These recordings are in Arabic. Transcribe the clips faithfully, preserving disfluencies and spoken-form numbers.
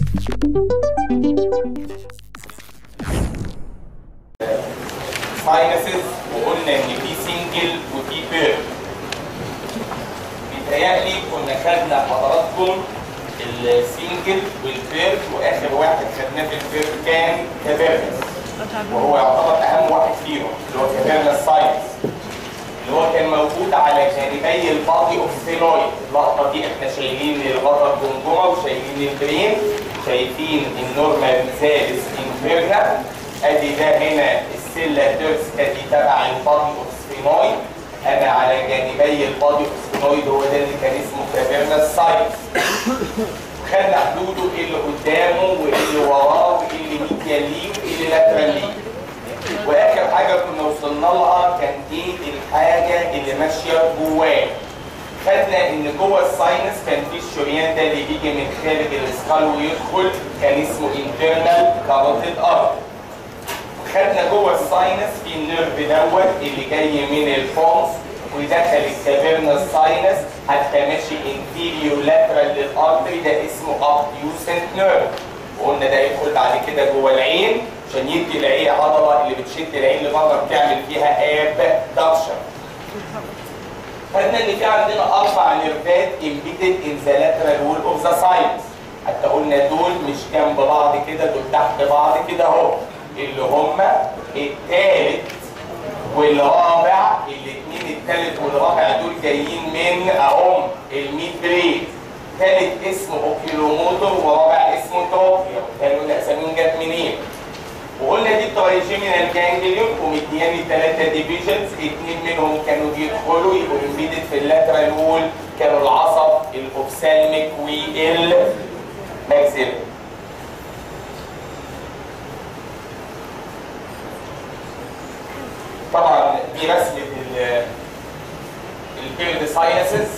ساينسز وقلنا ان في سنجل وفي بير. بيتهيألي كنا خدنا حضراتكم السنجل والبير، واخر واحد خدناه في البير كان كافيرنس، وهو يعتبر اهم واحد فيهم اللي هو كافيرنس ساينس، اللي هو كان موجود على جانبي البادي اوف سفينويد. اللقطه دي احنا شايلين الغطا الجمجمه وشايلين البرين، شايفين النورمال زالس انفيرنا. ادي ده هنا السيلا تيرسكا دي تبع البادي اوف سفينويد، انا على جانبي البادي اوف سفينويد هو ده اللي كان اسمه كافيرنس ساينس. خدنا حدوده ايه اللي قدامه وايه اللي وراه وايه اللي ميديال ليه وايه اللي لاترال ليه. واخر حاجه كنا وصلنا لها كان ايه الحاجه اللي ماشيه جواه. خدنا ان جوه الساينس كان في الشريان ده اللي بيجي من خارج الاسكال ويدخل، كان اسمه انترنال كاروتيد ارتري. خدنا جوه الساينس في النيرف دوت اللي جاي من الفونس ودخل الكافيرنس ساينس حتى ماشي انفيريور لاترال للارتري، ده اسمه ابديوسنت نيرف. وقلنا ده يدخل بعد كده جوه العين عشان يدي العين عضله اللي بتشد العين لبره بتعمل فيها ابدكشن. خدنا ان في عندنا اربع نيرفات امبيدد ان ذا لاترال وول اوف ذا ساينس، حتى قلنا دول مش جنب بعض كده، دول تحت بعض كده اهو، اللي هما الثالث والرابع. الاثنين الثالث والرابع دول جايين من اهم الميد برين. ثالث اسمه اوكيلوموتور ورابع اسمه توفيا. كانوا الاساميهم جت منين؟ وقلنا دي الترايجيمينال جانجليون ومدياني ثلاثه ديفيجنز، اثنين منهم كانوا بيدخلوا يبقوا امبيدد في اللاترال وول، كانوا العصب الاوفسالميك والماكسيل. طبعا دي رسمه البيرد ساينسز.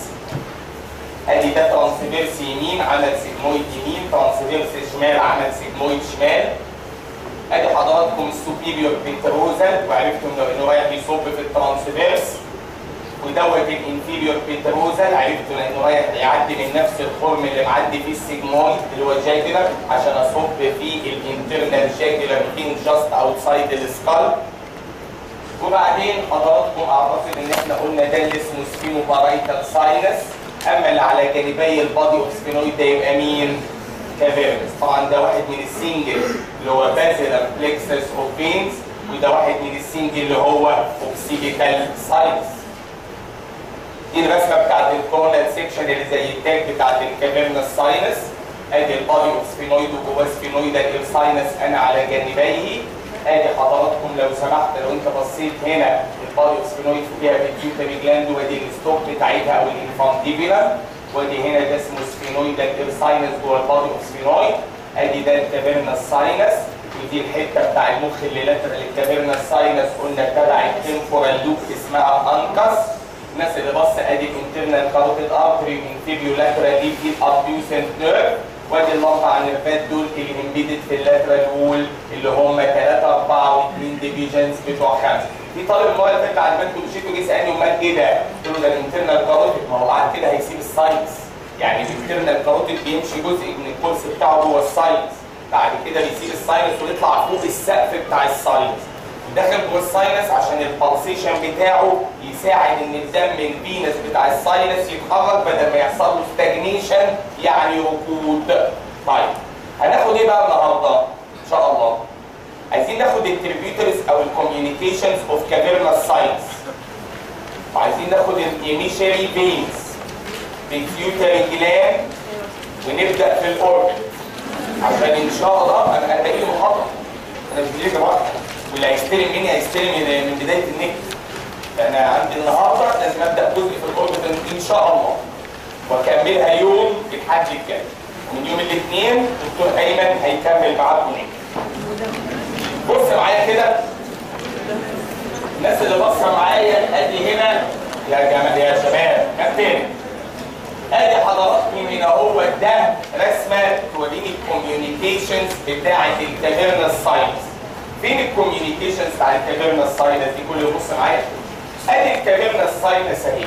ادي ده ترانسفيرس يمين عمل سيجمويد يمين، ترانسفيرس شمال عمل سيجمويد شمال. ادي حضراتكم السوبيريور بيتروزال وعرفتوا انه رايح يصب في الترانسفيرس، ودوت الانفيريور بيتروزال عرفتوا انه رايح يعدي من نفس الخرم اللي معدي فيه السيجمويد اللي هو جاكولار عشان اصب في الانترنال جاكولار فين جاست اوتسايد السكال. وبعدين حضراتكم اعتقد ان احنا قلنا ده اللي اسمه سفينو بارايتال ساينس، اما اللي على جانبي البادي اوف سفينويد ده يبقى مين؟ كافيرنس. طبعا ده واحد من السنجل اللي هو بازيلر بلكسس اوف فينز، وده واحد من السنجل اللي هو اوكسيبيتال ساينس. دي الرسمه بتاعت الكورنال سيكشن اللي زي التاج بتاعت الكافيرنس ساينس. ادي البادي اوف سفينويد وجواه سفينويدال ساينس انا على جانبيه. ادي حضراتكم لو سمحت لو انت بصيت هنا البادي اوف سفينويد فيها بيتيوتري جلاند، ودي الستوب بتاعتها او الانفانتيبيولار، ودي هنا ده اسمه سفينويدال ساينس جوه البادي اوف سفينويد. ادي ده الكافيرنس ساينس، ودي الحته بتاع المخ اللي لاترال الكافيرنس ساينس قلنا تبع التمبورال لوب اسمها انكس. الناس اللي بص ادي انترنال كاروتيد ارتري انفيريور لاترال ليب دي الابديوسنت نيرف، وادي الاربع نيرفات دول اللي امبيدد في اللاترال وول اللي هم ثلاثه اربعه واثنين ديفيجنز بتوع خمسه. في طالب المره اللي فاتت على البنك مشيته جه سالني امال ايه ده؟ قلت له ده الانترنال كاروتيد. ما هو بعد كده هيسيب الساينس، يعني الانترنال كاروتيد بيمشي جزء من الكورس بتاعه جوه الساينس، بعد كده بيسيب الساينس ويطلع فوق السقف بتاع الساينس. داخل جوه الساينس عشان البالسيشن بتاعه يساعد ان الدم الفينس بتاع الساينس يتحرك بدل ما يحصل له ستاجنيشن يعني ركود. طيب هناخد ايه بقى النهارده؟ ان شاء الله عايزين ناخد التريبيوترز او الكوميونيكيشنز اوف كافيرنس ساينس، وعايزين ناخد الايميشري فينز بيتيوتري جلاند، ونبدا في الاوربت عشان ان شاء الله انا هلاقي محاضره. انا مش بجيب واحده واللي هيستلم مني هيستلم من بدايه النت. فانا عندي النهارده لازم ابدا جزء في الاوربت ان شاء الله واكملها يوم الحد الجاي، ومن يوم الاثنين دكتور ايمن هيكمل معاكم. بص معايا كده الناس اللي باصه معايا، ادي هنا يا جماعه يا شباب كابتن، ادي حضراتكم هنا هو ده رسمه توريني الكوميونيكيشنز بتاعه الكافيرنس ساينس. فين الكوميونيكيشنز بتاع الكافيرنس ساينس دي؟ كله يبص معايا. ادي الكافيرنس ساينس اهي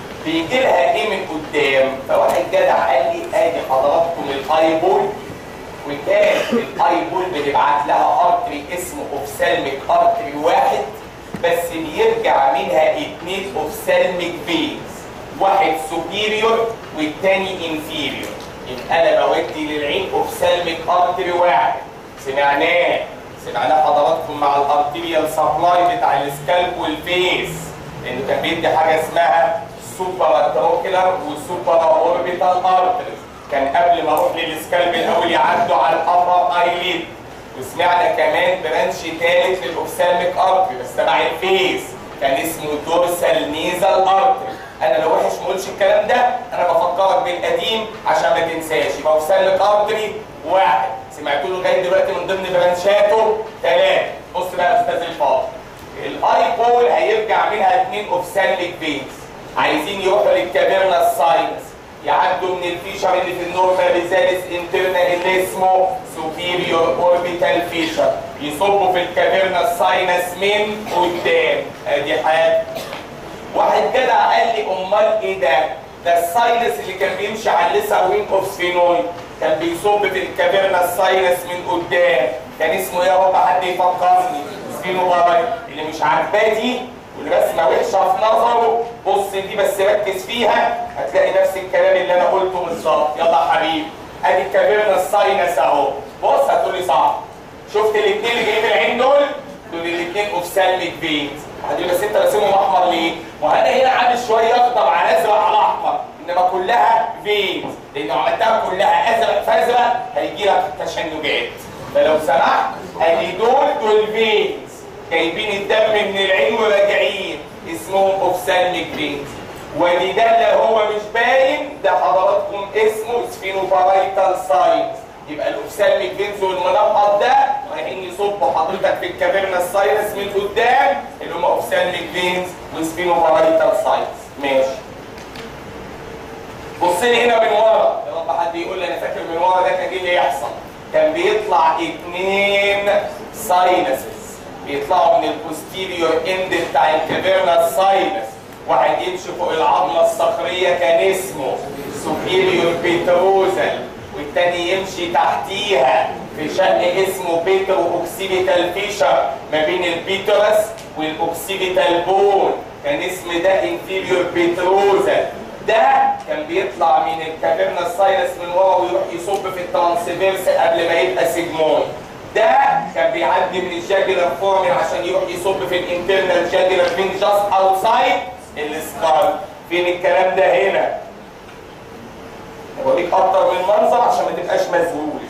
بيجي لها ايه من قدام؟ فواحد جدع قال لي ادي حضراتكم الايبول وكان الاي بول بنبعت لها ارتري اسمه اوفسالميك ارتري واحد، بس بيرجع منها اثنين اوفسالميك فينز، واحد سوبيريور والتاني انفيريور. يبقى انا بودي للعين اوفسالميك ارتري واحد، سمعناه سمعناه حضراتكم مع الارتيريال سبلاي بتاع السكالب والفيس، لانه كان بيدي حاجه اسمها سوبر تروكيلر وسوبر اوربيتال ارتري. كان قبل ما اروح للسكالب الاول يعدوا على الابر ايليد. وسمعنا كمان برانش ثالث للاوفسالميك ارتري بس تبع الفيس، كان اسمه دورسال نيزال ارتري. انا لو وحش ما اقولش الكلام ده، انا بفكرك بالقديم عشان ما تنساش. يبقى اوفسالميك ارتري واحد، سمعتوا له لغايه دلوقتي من ضمن برانشاته ثلاثه. بص بقى يا استاذ الفاضل، الاي بول هيرجع منها اثنين اوفسالميك فينز، عايزين يروحوا للكافيرنا الساينس، يعدوا من الفيشر اللي في النورمال ريزاليس انترنا اللي اسمه سوبيريور اوربيتال فيشر، يصبوا في الكافيرنا الساينس من قدام. ادي حاجه. واحد جدع قال لي امال ايه ده؟ ده الساينس اللي كان بيمشي على الليسر وينج اوف سفينويد كان بيصب في الكافيرنا الساينس من قدام، كان اسمه ايه يا رب حد يفكرني؟ سفينوباراي. اللي مش عاجباه دي والرسمه وحشه في نظره، بص دي بس ركز فيها هتلاقي نفس الكلام اللي انا قلته بالظبط. يلا يا حبيبي، ادي الكافيرنا الساينس اهو. بص هتقول لي صح. شفت الاثنين اللي جايين العين دول؟ دول الاثنين اوفسالميك فينز. هتقول بس انت راسمهم احمر ليه؟ وانا هنا عامل شويه اخضر على ازرق على احمر، انما كلها فينز، لان لو عملتها كلها ازرق فازرق هيجي لك تشنجات. فلو سمحت ادي دول دول فينز جايبين الدم من العين وراجعين، اسمهم اوفسالميك فينز. ودي ده اللي هو مش باين ده حضراتكم اسمه سفينوبارايتال ساينس. يبقى الاوفسالميك فينز والمنقط ده رايحين يصبوا حضرتك في الكافيرنا الساينس من قدام اللي هم اوفسالميك فينز وسفينوبارايتال ساينس. ماشي. بص لي هنا من ورا، يا رب حد يقول لي انا فاكر من ورا ده كان ايه اللي يحصل؟ كان بيطلع اثنين ساينسز بيطلعوا من البوستيريور اند بتاع الكافيرنا الساينس، واحد يمشي فوق العظمه الصخريه كان اسمه سوبيريور بيتروزال، والتاني يمشي تحتيها في شق اسمه بيترو اوكسيبيتال فيشر ما بين البيترس والاوكسيبيتال بون، كان اسم ده انفيريور بيتروزال. ده كان بيطلع من الكافيرنا الساينس من ورا ويروح يصب في الترانسفيرس قبل ما يبقى سيجمويد. ده كان بيعدي من الجاجلر فورمين عشان يروح يصب في الانترنال جاجلر فين جاست اوتسايد السكال. فين الكلام ده هنا؟ بوريك اكتر من منظر عشان ما تبقاش مذهول.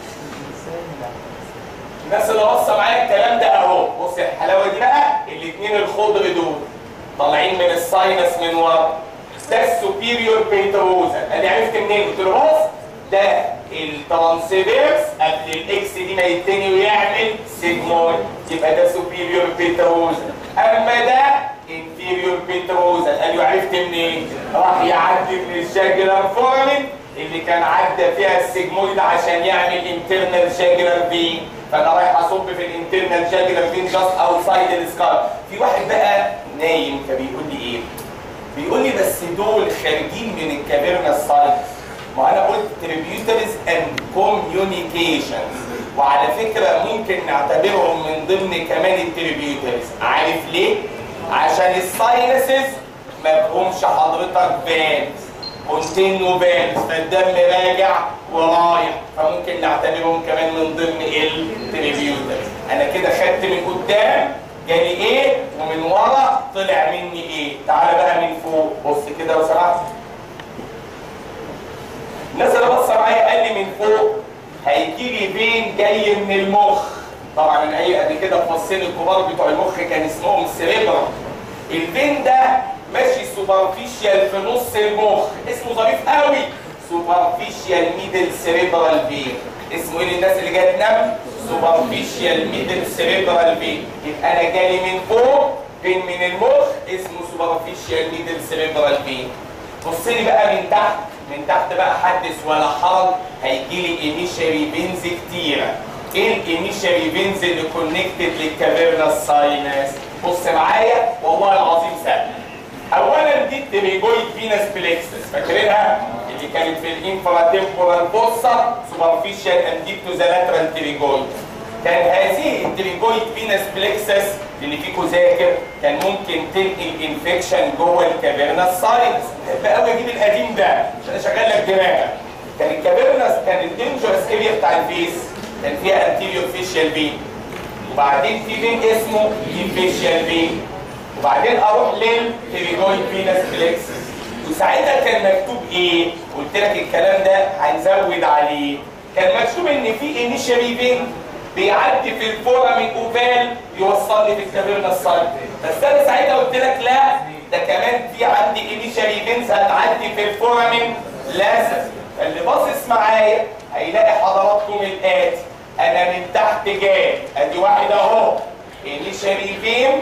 الناس اللي باصه معايا الكلام ده اهو، بص الحلاوه دي بقى، الاثنين الخضر دول طالعين من الساينس من ورا، ده السوبيريور بيتروزال. انا عرفت منين؟ قلت له بص ده الترانسفيرس قبل الاكس دي ما يتني ويعمل سيجمويد، يبقى ده سوبيريور بيتروزال. اما ده انفيريور بيتروزال. قال له عرفت منين؟ راح يعدي من الجاجلر فورمين اللي كان عدى فيها السيجمويد عشان يعمل انترنال جاجلر فين، فانا رايح اصب في الانترنال جاجلر فين جاست اوتسايد السكار. في واحد بقى نايم فبيقول لي ايه؟ بيقول لي بس دول خارجين من الكافيرنا الساينس. ما انا قلت تريبيوتريز اند كوميونيكيشنز، وعلى فكره ممكن نعتبرهم من ضمن كمان التريبيوتريز. عارف ليه؟ عشان الساينسز ما بهمش حضرتك فانز، كونتينيو فانز، فالدم راجع ورايح، فممكن نعتبرهم كمان من ضمن التريبيوتريز. انا كده خدت من قدام جالي ايه ومن ورا طلع مني ايه. تعالى بقى من فوق، بص كده لو سمحت. الناس اللي بص معايا قال لي من فوق هيجي لي فين جاي من المخ. طبعا من اي قبل كده الفصين الكبار بتوع المخ كان اسمهم سيريبرا. الفين ده ماشي سوبرفيشال في نص المخ، اسمه ظريف قوي، سوبرفيشال ميدل سيريبرال فين. اسمه ايه للناس اللي جايه تنام؟ سوبرفيشال ميدل سيريبرال فين. يبقى انا جالي من فوق فين من المخ اسمه سوبرفيشال ميدل سيريبرال فين. بص لي بقى من تحت، من تحت بقى حدث ولا حرج، هيجي لي ايميشري فينز كتيره. ايه الايميشري فينز اللي كونكتد للكافيرنا الساينس؟ بص معايا والله العظيم سهل. اولا دي التريجويد فينس بليكسس، فاكرينها؟ اللي كانت في الانفرا تمبورال فوسا سوبرفيشال اند ديب تو ذا لاترال تريجويد. كان هذه التريجويد فينس بلكسس اللي فيكو ذاكر كان ممكن تنقل انفكشن جوه الكافيرنس ساينس. بحب قوي اجيب القديم ده عشان اشغل لك دماغك. كان الكافيرنس كان الدينجرس اريا بتاع الفيس كان فيها انتيريور فيشيال فين، وبعدين في فين اسمه انفيشيال فين، وبعدين اروح للتريجويد فينس بلكسس. وساعتها كان مكتوب ايه؟ قلت لك الكلام ده هنزود عليه. كان مكتوب ان في انيشالي فين بيعدي في الفورامين اوفال يوصلني في الكافيرنس ساينس، بس انا ساعتها قلت لك لا ده كمان في عندي انيشالي فينز هتعدي في الفورامين لازم. فاللي باصص معايا هيلاقي حضراتكم الاتي، انا من تحت جاي ادي واحد اهو انيشالي فين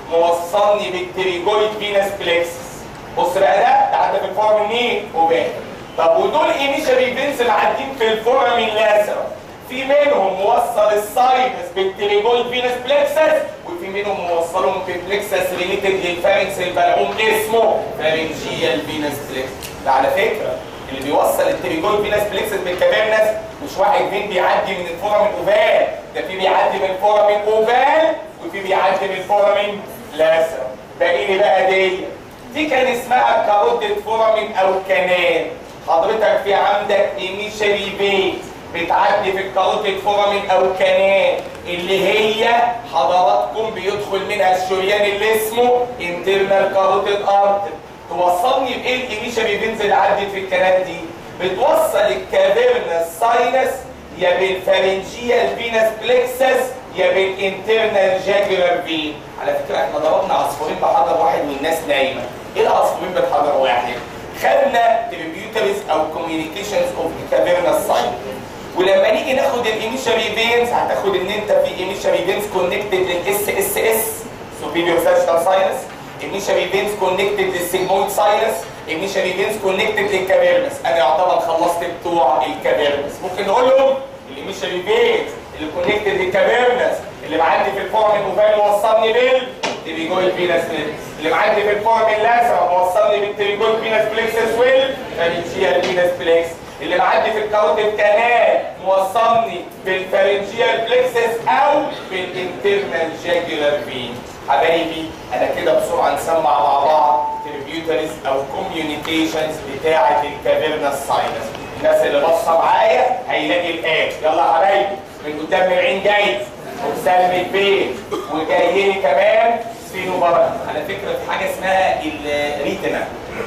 موصلني بالتريجويد فينس بلكسس. بص بقى ده ده عدى في الفورامين مين؟ اوفال. طب ودول انيشالي فينز اللي عادين في الفورامين لازم، في منهم موصل الساينس بالتريجويد فينس بلكسس، وفي منهم موصلهم ببلكسس ريليتد للفارنكس البلعوم اسمه فارنجيال فينس بلكسس. ده على فكره اللي بيوصل التريجويد فينس بلكسس بالكافيرنس مش واحد فين بيعدي من الفورامين اوفال، ده في بيعدي من الفورامين اوفال وفي بيعدي من الفورامين لاسر. باقي لي بقى دي دي كان اسمها كاروتيد فورامين او كانال. حضرتك في عندك انيشالي فين بتعدي في الكاروتيد فورامين او كانال اللي هي حضراتكم بيدخل منها الشريان اللي اسمه انترنال كاروتيد ارتري. توصلني بايه الانيشالي فينز اللي عدت في الكانال دي؟ بتوصل الكافيرنس ساينس يا بالفارنجيال فينس بلكسس يا بالانترنال جاجولار فين. على فكره احنا ضربنا عصفورين بحجر واحد والناس نايمه. ايه العصفورين بحجر واحد؟ خدنا تريبيوتريز او كوميونيكيشنز اوف كافيرنس ساينس. ولما نيجي ناخد الانيشالي فينز هتاخد ان انت في انيشالي فينز كونكتد للاس اس اس سوبيريور ساجيتال ساينس، انيشالي فينز كونكتد للسيجمويد ساينس، انيشالي فينز كونكتد للكافيرنس. انا يعتبر خلصت بتوع الكافيرنس. ممكن نقول لهم الانيشالي فينز اللي كونكتد للكافيرنس اللي معدي في الفورامين اوفال موصلني بالتريجويد فينس بلكسس، اللي معدي في الفورامين الازرق موصلني بالتريجويد فينس بلكسس والفارنجيال فينس بلكسس، اللي معدي في الكاروتيد كانال موصلني بالفارنجيال بلكسس او بالانترنال جاجولار فين. حبايبي انا كده بسرعه نسمع مع بعض تريبيوتريز او كوميونيكيشنز بتاعه الكافيرنس ساينس. الناس اللي باصه معايا هيلاقي الات. يلا يا حبايبي من قدام العين جاي وسلم البيت وجاي لي كمان سفينوبارا. على فكره في حاجه اسمها الريتنا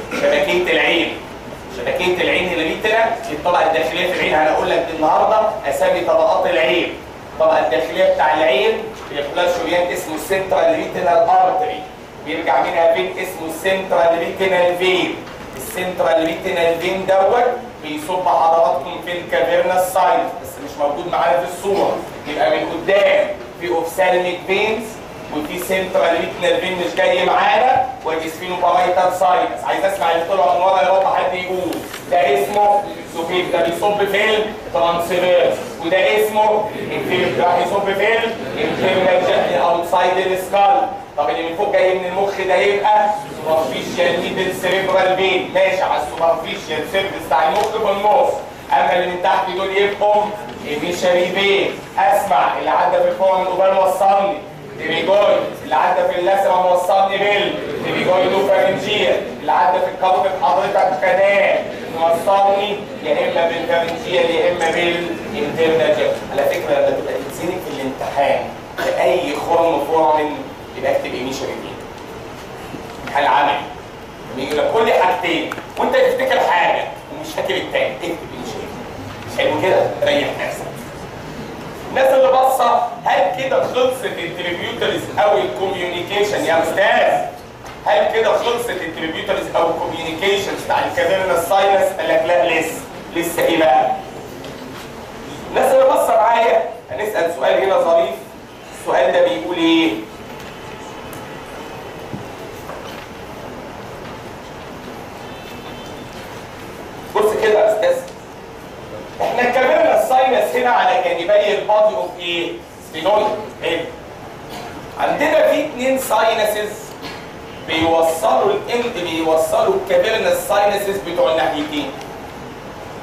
شبكيه العين. شبكيه العين الريتنا الطبقه الداخليه في العين. هنقول لك النهارده اسامي طبقات العين. الطبقه الداخليه بتاع العين بيدخلها شريان اسمه السنترال ريتينال ارتري، بيرجع منها فين اسمه السنترال ريتينال فين. السنترال ريتينال فين دوت بيصب حضراتكم في الكافيرنس ساينس بس مش موجود معانا في الصوره. يبقى من قدام في اوفسالميك فينز وفي سنترال ريتينال فين مش جاي معانا وادي سفينوبارايتال ساينس. عايز اسمع اللي طلع من ورا يا رب حد يقول. ده اسمه سوبيك، ده بيصب في الترانسفيرس، وده اسمه انفيرد راح يصب في الانترنال اوتسايد السكال. طب اللي من فوق جاي من المخ ده يبقى سوبرفيشال ميدل سيريبرال فين، ماشي على السوبرفيشال سيرفيس بتاع المخ في النص. اما اللي من تحت دول يبقوا انيشالي فين. اسمع اللي عدى في الفورامين اوفال وصلني تريجويد، اللي عدى في اللاسرة موصلني بال تريجويد وفارنجيال، اللي عدى في الكابوت حضرتك كنال موصلني يا اما بالفارنجيال يا اما بالانترنال جاجولار. على فكره لما تبقى تتزنق في الامتحان في اي خرم فورامين يبقى اكتب انيشالي فين. امتحان عملي لما يجي لك قول لي حاجتين وانت تفتكر حاجه ومش فاكر الثاني اكتب انيشالي فين. حلو كده؟ ريح نفسك. الناس اللي باصه هل كده خلصت التريبيوتريز او الكوميونيكيشن يا استاذ؟ هل كده خلصت التريبيوتريز او الكوميونيكيشنز بتاع الكافيرنس ساينس؟ قال لك لا لسه. لسه ايه بقى؟ الناس اللي باصه معايا هنسال سؤال هنا ظريف. السؤال ده بيقول ايه؟ بص كده يا استاذ، احنا اتكلمنا الساينس هنا على جانبي البادي اوف ايه؟ سفينويد. حلو. عندنا في اثنين ساينسز بيوصلوا الاند بيوصلوا الكافيرنس ساينسز بتوع الناحيتين.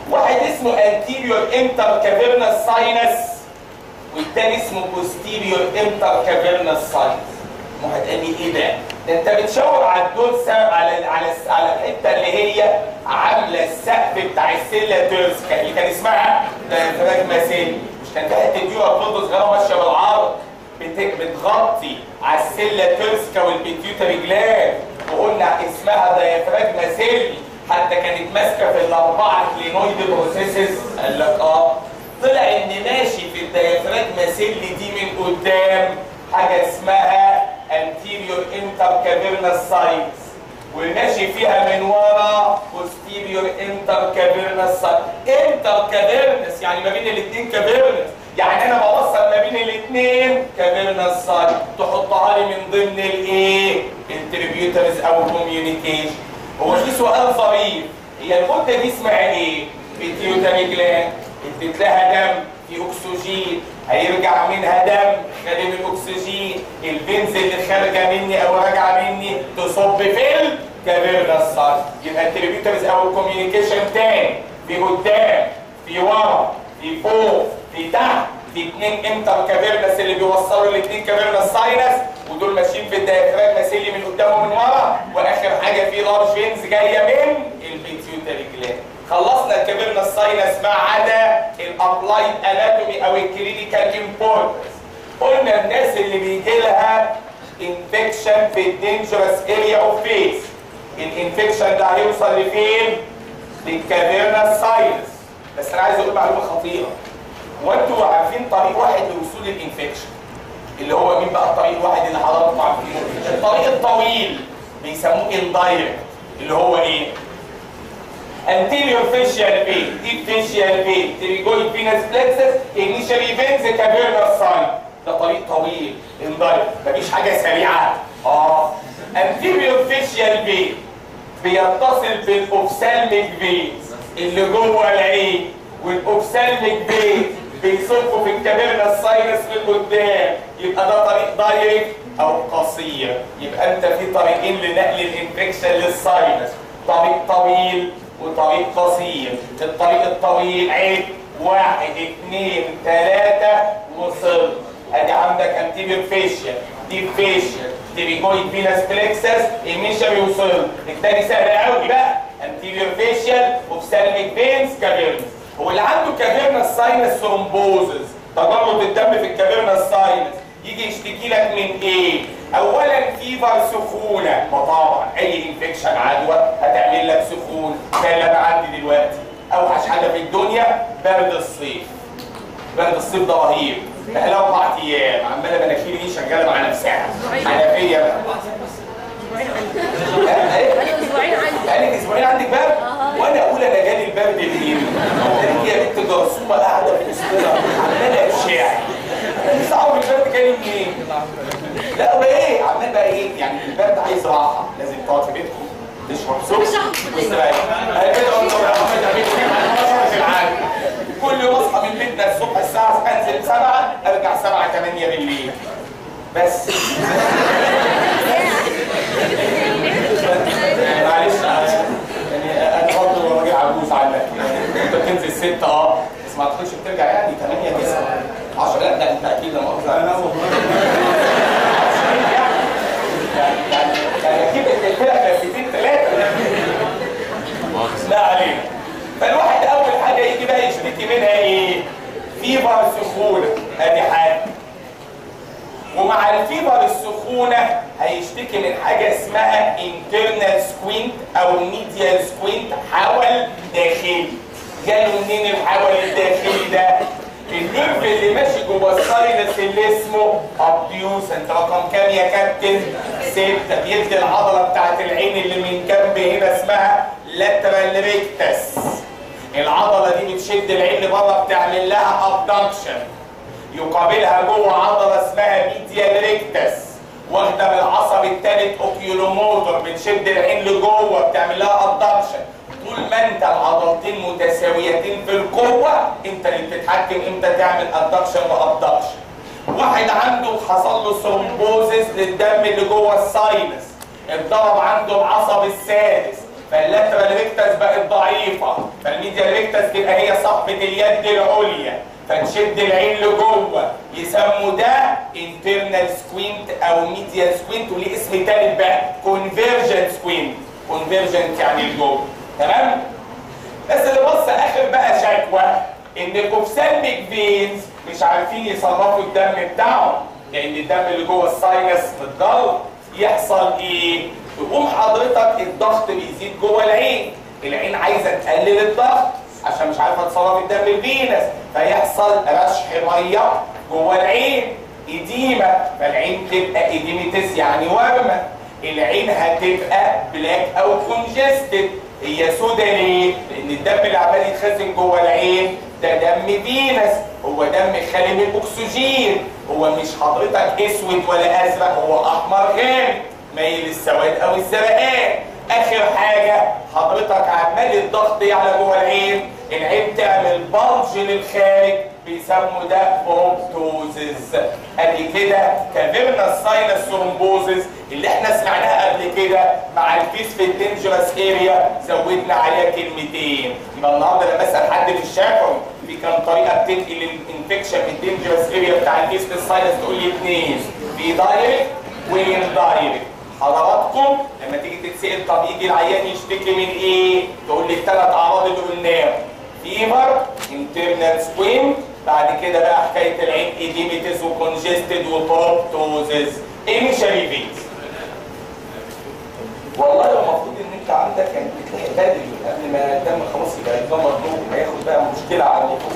واحد اسمه anterior intercavernous sinus والتاني اسمه posterior intercavernous sinus. واحد قال لي ايه ده؟ ده انت بتشاور على الدورسة على على على الحته اللي هي عامله السقف بتاع السيلا تيرسكا اللي كان اسمها دايفراجما سيل. مش كان في حته ديوره بتضغط صغيره ماشيه بالعرض بتغطي على السيلا تيرسكا والبيتيوتري جلاند وقلنا اسمها دايفراجما سيل، حتى كانت ماسكه في الاربعه كلينويد بروسيسز. قال لك اه طلع ان ماشي في الدايفراجما سيل دي من قدام حاجه اسمها anterior intercavernous sinus وماشي فيها من ورا posterior intercavernous sinus. intercavernous يعني ما بين الاثنين cavernous، يعني انا بوصل ما بين الاثنين cavernous sinus تحطها لي من ضمن الايه؟ التريبيوترز او communication. هو في سؤال ظريف، هي الغده دي اسمها ايه؟ pituitary gland، اديت لها دم في اكسجين هيرجع منها دم خالي من الاكسجين، البنز اللي خارجه مني او راجعه مني تصب في الكافيرنس ساينس. يبقى التريبيوترز او الكوميونيكيشن تاني في قدام في ورا في فوق في تحت، في اثنين انتر كافيرنس اللي بيوصلوا الاثنين كافيرنس ساينس ودول ماشيين في الدايفراجما سيلي من قدام ومن ورا، واخر حاجه في لارج فينز جايه من البيتيوتري جلاند. خلصنا الكافيرنس ساينس ما عدا الابلايد اناتومي او الكلينيكال امبورتنس. قلنا الناس اللي بيجي لها انفكشن في الدينجرس اريا اوف فيس، الانفكشن ده هيوصل لفين؟ للكافيرنس ساينس. بس انا عايز اقول معلومه خطيره، وانتوا عارفين طريق واحد لوصول الانفكشن اللي هو مين بقى الطريق الواحد اللي حضراتكم عارفينه؟ الطريق الطويل بيسموه اندايركت اللي هو ايه؟ anterior facial vein, deep facial vein, pterygoid venous plexus, initially veins cavernous sinus. ده طريق طويل اندايركت مفيش حاجه سريعه. اه anterior facial vein بيتصل بالاوفسالميك فينز اللي جوه العين، والاوفسالميك فينز بيصبوا في الكافيرنس ساينس من قدام. يبقى ده طريق دايركت او قصير. يبقى انت في طريقين لنقل الانفكشن للساينس، طريق طويل وطريق قصير. الطريق الطويل عيب واحد اثنين ثلاثة وصل. ادي عندك انتيريور فيشيال، ديب فيشيال، تيريجويد فينس بلكسس، ايميشري وصل. الثاني سهل قوي بقى، انتيريور فيشيال اوفسالميك فينز كافيرنس. هو اللي عنده كافيرنس ساينس ثرومبوزز، تجلط الدم في الكافيرنس ساينس، يجي يشتكي لك من ايه؟ اولا فيفر سخونه، ما طبعا اي انفكشن عدوى هتعمل لك سخونه زي اللي انا عندي دلوقتي. اوحش حاجه في الدنيا برد الصيف. برد الصيف ده رهيب، بقى لها اربع ايام عماله مناخيري دي شغاله مع نفسها حنفيه بقى. بقالك اسبوعين عندي بقالك اسبوعين عندك برد؟ وانا اقول انا جالي البرد منين؟ هي بنت جرثومه قاعده في وسطنا عماله اشاعي. مش عارف البرد جاي منين؟ لا هو ايه؟ عمال بقى ايه؟ يعني البرد عايز راحه، لازم تقعد في بيتكم تشرب سكر. بص بقى انا كده قلت له يا محمد يا بيتي في العالم. كل يوم اصحى من بيتنا الصبح الساعه انزل سبعة ارجع سبعة ثمانية بالليل. بس معلش يعني انا برضه راجل عجوز عنك، انت بتنزل ستة اه بس ما تدخلش بترجع يعني ثمانية تسعة عشرة. لا ده انت اكيد لما اقصد انا يعني يعني اكيد الفرق لفتين ثلاثه لا علينا. فالواحد اول حاجه يجي بقى يشتكي منها ايه؟ فيفر سخونه، ادي حاجه. ومع الفيبر السخونه هيشتكي من حاجه اسمها internal squint او medial squint، حول داخلي. جاله منين الحول الداخلي ده؟ النيرف اللي ماشي جوه الساينس اللي اسمه ابديوسنت رقم كام يا كابتن؟ ستة، بيدي العضله بتاعت العين اللي من جنب هنا اسمها لاترال ريكتس. العضله دي بتشد العين لبره بتعمل لها ابدكشن. يقابلها جوه عضله اسمها ميديال ريكتس واخده من العصب الثالث اوكيولوموتور بتشد العين لجوه بتعمل لها ابدكشن. طول ما انت العضلتين متساويتين في القوه انت اللي بتتحكم امتى تعمل ادكشن وابدكشن. واحد عنده حصل له ثرومبوزيس للدم اللي جوه الساينس، اتضرب عنده العصب السادس فاللاترال ريكتس بقت ضعيفه، فالميديال ريكتس تبقى هي صاحبه اليد العليا، فتشد العين لجوه، يسموا ده انترنال سكوينت او ميديال سكوينت، وليه اسم تالت بقى كونفيرجنت سكوينت. كونفيرجنت يعني لجوه. تمام؟ بس اللي بص اخر بقى شكوى ان الكوفسالميك فينز مش عارفين يصرفوا الدم بتاعهم، لان الدم اللي جوه الساينس متجلط. يحصل ايه؟ تقوم حضرتك الضغط بيزيد جوه العين، العين عايزه تقلل الضغط عشان مش عارفه تصرف الدم الفينس، فيحصل رشح ميه جوه العين، اديمه، فالعين تبقى اديميتس يعني ورمه، العين هتبقى بلاك او كونجستد. هي سودا ليه؟ لان الدم اللي عمال يتخزن جوه العين ده دم فينس، هو دم خالي من الاكسجين، هو مش حضرتك اسود ولا ازرق، هو احمر غامق مايل للسواد او الزرقان. اخر حاجه حضرتك عمال الضغط يعلى جوه العين، العين تعمل بلج للخارج، بيسموا ده بروبتوزيس. ادي كده كافيرنس ساينس ثرومبوزيس اللي احنا سمعناها قبل كده مع الفيس في الدينجرس اريا، زودنا عليها كلمتين. يبقى النهارده لما اسال حد في الشافعي في كام طريقه بتنقل الانفكشن في الدينجرس اريا بتاع الفيس في الساينس، تقول لي اثنين، في دايركت واندايركت. حضراتكم لما تيجي تتسال طب يجي العيان يشتكي من ايه؟ تقول لي الثلاث اعراض اللي قلناهم، فيفر، انترنال سكوين، بعد كده بقى حكايه العين ايديميتس وكونجستد وبروبتوزيس. ايه مش ريفيت؟ والله المفروض ان انت عندك يعني بتلحق بدري قبل ما الدم خلاص يبقى الدم مطلوب، هياخد بقى مشكله عندكم.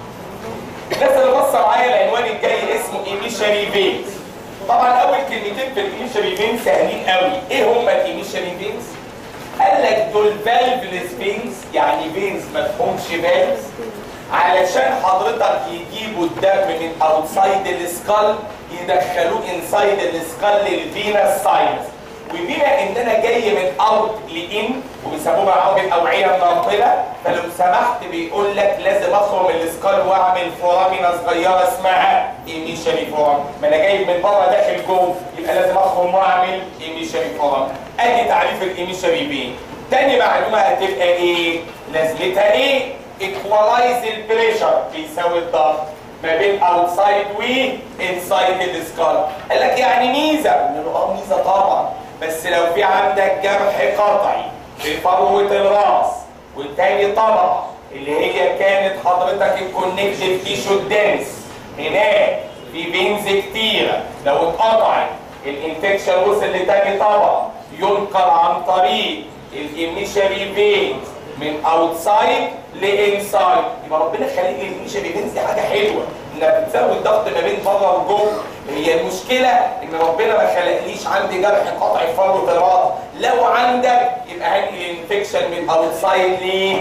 الناس اللي بصوا معايا العنوان الجاي اسمه ايميشري فينز. طبعا اول كلمتين في الايميشري فينز سهلين قوي. ايه هم الايميشري فينز؟ قال لك دول فالفلس فينز، يعني فينز ما فيهمش فالفز، علشان حضرتك يجيبوا الدم من اوتسايد السكال يدخلوه انسايد السكال للفينس ساينس. وبما ان انا جاي من اوت لان وبيسموها معاهم الاوعيه الناقله، فلو سمحت بيقول لك لازم اخرم السكال واعمل فورامينا صغيره اسمها ايميشري فورام. ما انا جاي من بره داخل جوه، يبقى لازم اخرم واعمل ايميشري فورام. ادي تعريف الايميشري فين. تاني معلومه هتبقى ايه؟ لازمتها ايه؟ ايكوالايز البريشر، بيساوي الضغط ما بين اوتسايد وانسايد السكال. قال لك يعني ميزه؟ قلنا له اه ميزه طبعا، بس لو في عندك جرح قطعي في فروه الراس، والتاني طبعا اللي هي كانت حضرتك الكونكتيف تيشو الدنس، هناك في فينز كتيره، لو اتقطعت الانفكشن وصل لتاني طبعا ينقل عن طريق الايميشري فينز من اوتسايد لانسايد. يبقى ربنا خلق لي الايميشري فينز دي حاجه حلوه، انها بتساوي الضغط ما بين بره وجوه. هي المشكله ان ربنا ما خلقليش عندي جرح قطعي في فروه الراس، لو عندك يبقى هنقل الانفكشن من اوتسايد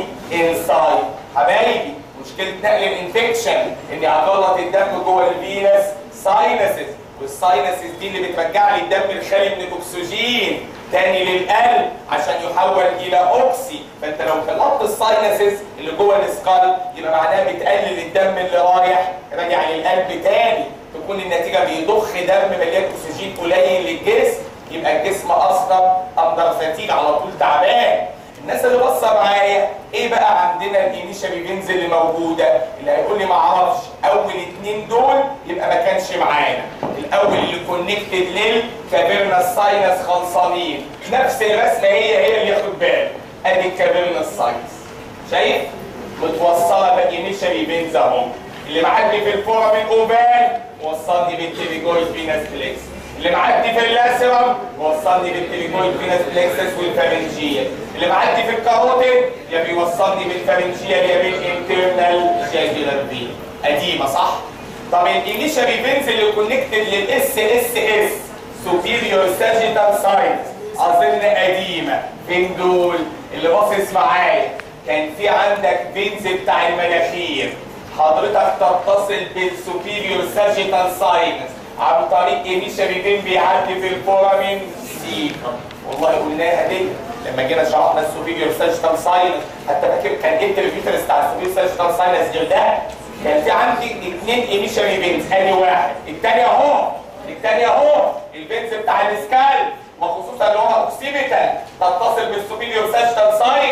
لانسايد. حبايبي مشكله نقل الانفكشن اني هغلط الدم جوه الفينس ساينسز، والساينسز دي اللي بترجع لي الدم الخالي من الاكسجين تاني للقلب عشان يحول الى اوكسي. فانت لو خلطت الساينسز اللي جوه السكال يبقى معناها بتقلل الدم اللي رايح راجع للقلب تاني، تكون النتيجه بيضخ دم مليان اكسجين قليل للجسم، يبقى الجسم اصلا اندر فاتيج على طول تعبان. الناس اللي بصه معايا ايه بقى عندنا الايميشري فينز اللي موجوده؟ اللي هيقول لي ما اعرفش اول اتنين دول يبقى ما كانش معانا. الاول اللي كونكتد للكافيرنس ساينس خلصانين، نفس الرسمه هي هي اللي ياخد باله. ادي الكافيرنس ساينس شايف متوصله بالايميشري فينز اهو، اللي معدي في الفورامين اوفال وصلني بالتيبيجويد فينس بليكس، اللي معدي في اللاسرم وصلني بالتيبيجويد فينس بليكسس والفارنجيال، اللي معدي في الكاروتيد يا بيوصلني بالفارنجيال يا بالانترنال جاجولار فين. قديمه صح؟ طب الايميشري فينز اللي كونكتد للاس اس اس سوبيريور ساجيتال ساينس اظن قديمه. فين دول؟ اللي باصص معايا كان في عندك فينز بتاع المناخير، حضرتك تتصل بالسوبيريور ساجيتال ساينس عن طريق ايميشري فين بيعدي في الفورامين سيكم. والله قلناها دي لما جينا شرحنا السوبيريور ساجيتال ساينس، حتى فاكر كان ايه التريبيوترز بتاع السوبيريور ساجيتال ساينس غير ده؟ كان في عندي اثنين ايميشري فينز، ادي واحد، الثاني اهو، الثاني اهو الفينز بتاع السكال، وخصوصا اللي هو اوكسيبيتال تتصل بالسوبيريور ساجيتال ساينس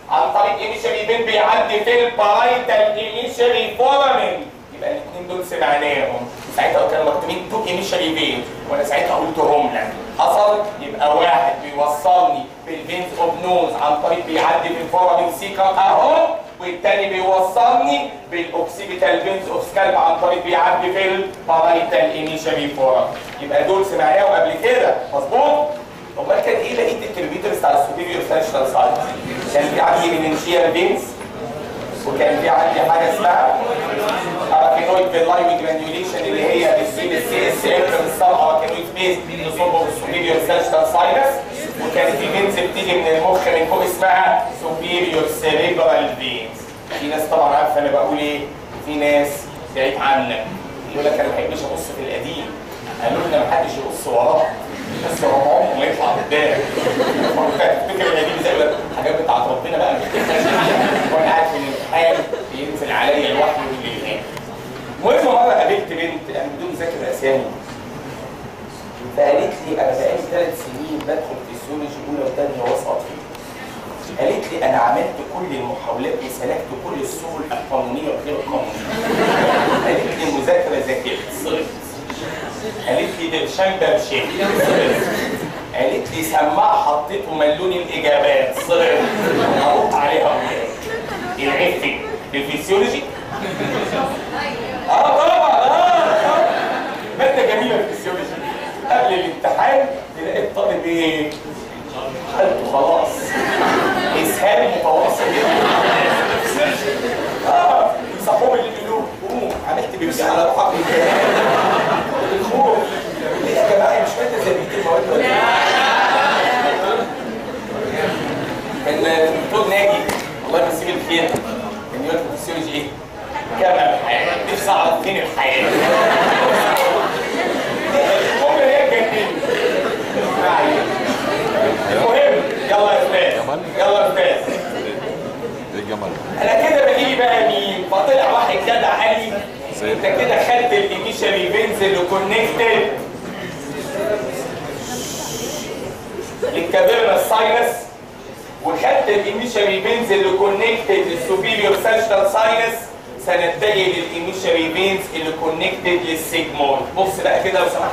عن طريق ايميشري فين بيعدي في البارايتال ايميشري فورامين. يبقى الاثنين دول سمعناهم ساعتها كانوا مكتوبين تو ايميشري فين وانا ساعتها قلتهم لك. حصل يبقى واحد بيوصلني بالفينز اوف نوز عن طريق بيعدي في الفورامين سيكم اهو، والتاني بيوصلني بالاوكسيبيتال فينز اوف سكالب عن طريق بيعدي في البارايتال ايميشري فورامين. يبقى دول سمعناهم قبل كده مظبوط؟ امال كان ايه بقيه التربيترز بتاع السوبيريور سيرشنال سايت؟ كان في عندي مننشيال فينز، وكان في عندي حاجه اسمها اراكينويد فيلاي جرانيوليشن اللي هي بتسيب السي اس ام السب اراكينويد بيز تصب في السوبيريور سيرشنال ساينس، وكان في فينز بتيجي من المخ من فوق اسمها سوبيريور سيريبرال فينز. في ناس طبعا عارفه انا بقول ايه، في ناس بعيد عنك يقول لك انا ما بحبش ابص في القديم، قالوا لنا ما حدش يبص وراه بس هو عمره ما يطلع قدام. فاكر القديم زي الحاجات بتاعت ربنا بقى مش وانا قاعد في الامتحان بينزل عليا الوحي والالهام. المهم مره قابلت بنت انا بدون ذكر اسامي، فقالت لي انا بقالي ثلاث سنين بدخل فيسيولوجي اولى وثانيه واسقط فيه. قالت لي انا عملت كل المحاولات وسلكت كل السبل القانونيه وغير القانونيه. قالت لي المذاكره ذاكرت صرت. قالت لي برشام برشام صرت. قالت لي سماعه حطيته ملوني الاجابات صرت. هروح عليها العيب فين؟ الفيسيولوجي؟ اه طبعا اه ماده جميله الفيسيولوجي. قبل الامتحان تلاقي الطالب ايه؟ حالته خلاص اسهال متواصل اه صاحبهم اللي بيقولوا قوم عملت بيبسي على روحك الخوف. ليه يا جماعه مش ماده زي بقيه المواد ولا ايه؟ كان الدكتور ناجي الله يمسيه بالخير كان يقول في الفسيولوجي ايه؟ كما الحياه، نفسي اعرف فين الحياه. المهم هي اتجننت. المهم يلا يا استاذ يلا يا استاذ. ايه الجمال؟ انا كده بجيلي بقى مين؟ فطلع واحد جدع قال لي انت كده خدت الايميشري فينز اللي كونكتد للكافيرنس ساينس، وخدت الايميشري فينز اللي كونكتد للسوبيريور سيرشنال ساينس، سنتجه للايميشري فينز اللي كونكتد للسيجمويد. بص بقى كده لو سمحت.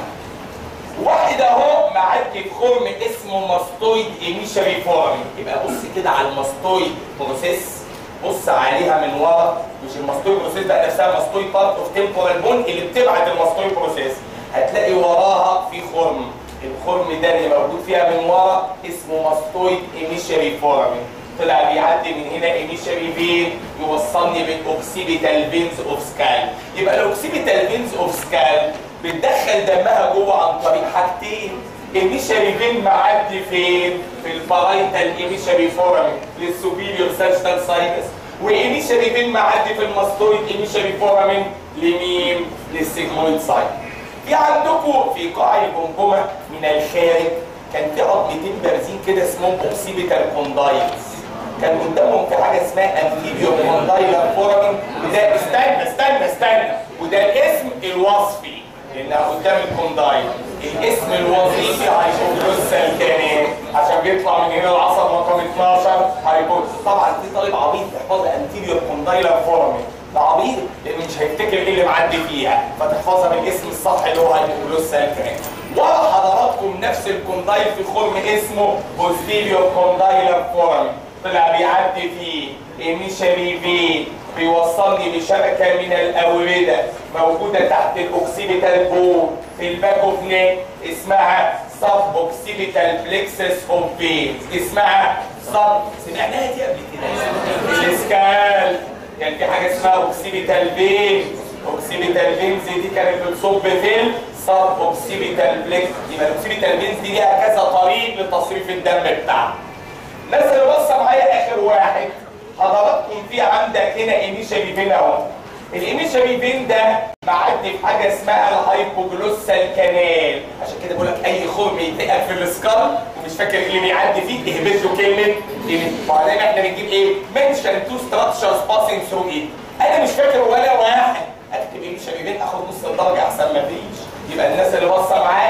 واحد اهو معدي في خرم اسمه ماستويد ايميشري فورامين. يبقى بص كده على الماستويد بروسيس، بص عليها من ورا، مش الماستويد بروسيس بقى نفسها، ماستويد بارت اوف تمبورال بون اللي بتبعت الماستويد بروسيس. هتلاقي وراها في خرم، الخرم ده اللي موجود فيها من ورا اسمه ماستويد ايميشري فورامين. طلع بيعدي من هنا ايميشري فين يوصلني بالاوكسيبيتال فينز اوف سكال. يبقى الاوكسيبيتال فينز اوف سكال بتدخل دمها جوه عن طريق حاجتين، ايميشري فين معدي فين؟ في البارايتال ايميشري فورامين للسوبيريور سيرشنال ساينس، وايميشري فين معدي في الماستويد ايميشري فورامين لمين؟ للسيجمويد سايت. في عندكم في قاع الجمجمه من الخارج كان في عظمتين بارزين كده اسمهم اوكسيبيتال كوندايلز، كان قدامهم في حاجه اسمها انتيريور كوندايلر فورامين، وده استنى استنى استنى وده الاسم الوصفي لانها قدام الكوندايل. الاسم الوظيفي هايبوجلوسال كانال عشان بيطلع من هنا العصب رقم اتناشر هايبوج. طبعا في طالب عبيط يحفظها انتيريور كوندايلر فورامين، ده عبيط لان مش هيفتكر ايه اللي معدي فيها، فتحفظها بالاسم الصح اللي هو هايبوجلوسال كانال. ورا حضراتكم نفس الكوندايل في خرم اسمه بوستيريور كوندايلر فورامين، طلع بيعدي فيه ايميشري فين بيوصلني بشبكه من الاورده موجوده تحت الاوكسيبيتال بون في الباك اوف نيك اسمها سب اوكسيبيتال بلكسس اوف فينز، اسمها سب سمعناها دي قبل كده الاسكال. كان في حاجه اسمها اوكسيبيتال فين، اوكسيبيتال فينز دي كانت بتصب في سب اوكسيبيتال بلكس. يبقى الاوكسيبيتال فينز دي ليها كذا طريق لتصريف الدم بتاعها. الناس اللي بصه معايا اخر واحد حضراتكم في عندك هنا ايميشري فين اهو. الايميشري فين ده معدي في حاجه اسمها الهايبوجلوسال كانال، عشان كده بقول لك اي خرم يتقل في السكال ومش فاكر اللي بيعدي فيه اهبط له كلمه ايه. وبعدين احنا بنجيب ايه؟ منشن تو ستراكشرز باسنج ثرو ايت. انا مش فاكر ولا واحد، اكتب ايميشري فين اخد نص الدرجه احسن ما فيش. يبقى الناس اللي باصه معايا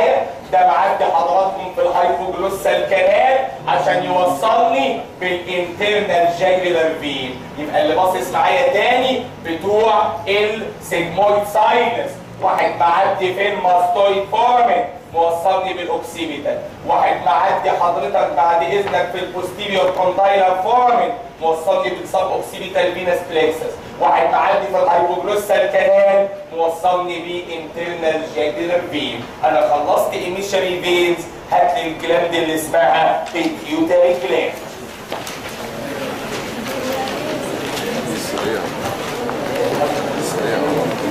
ده معدي حضراتكم في الهايبوجلوسال كانال عشان يوصلني بالانترنال جاجولار فين. يبقى اللي باصص معايا تاني بتوع السيجمويد ساينس، واحد معدي في الماستويد فورمن موصلني بالاوكسيبيتال، واحد معدي حضرتك بعد اذنك في البوستيريور كوندايلر فورمن موصلني بالسب اوكسيبيتال فينس بلكسس، واحد معدي في الهايبوجلوسال كانال موصلني بانترنال جاجولار فين. انا خلصت انيشالي فينز، هات لي الجلاند اللي اسمها بيتيوتري جلاند. سريع سريع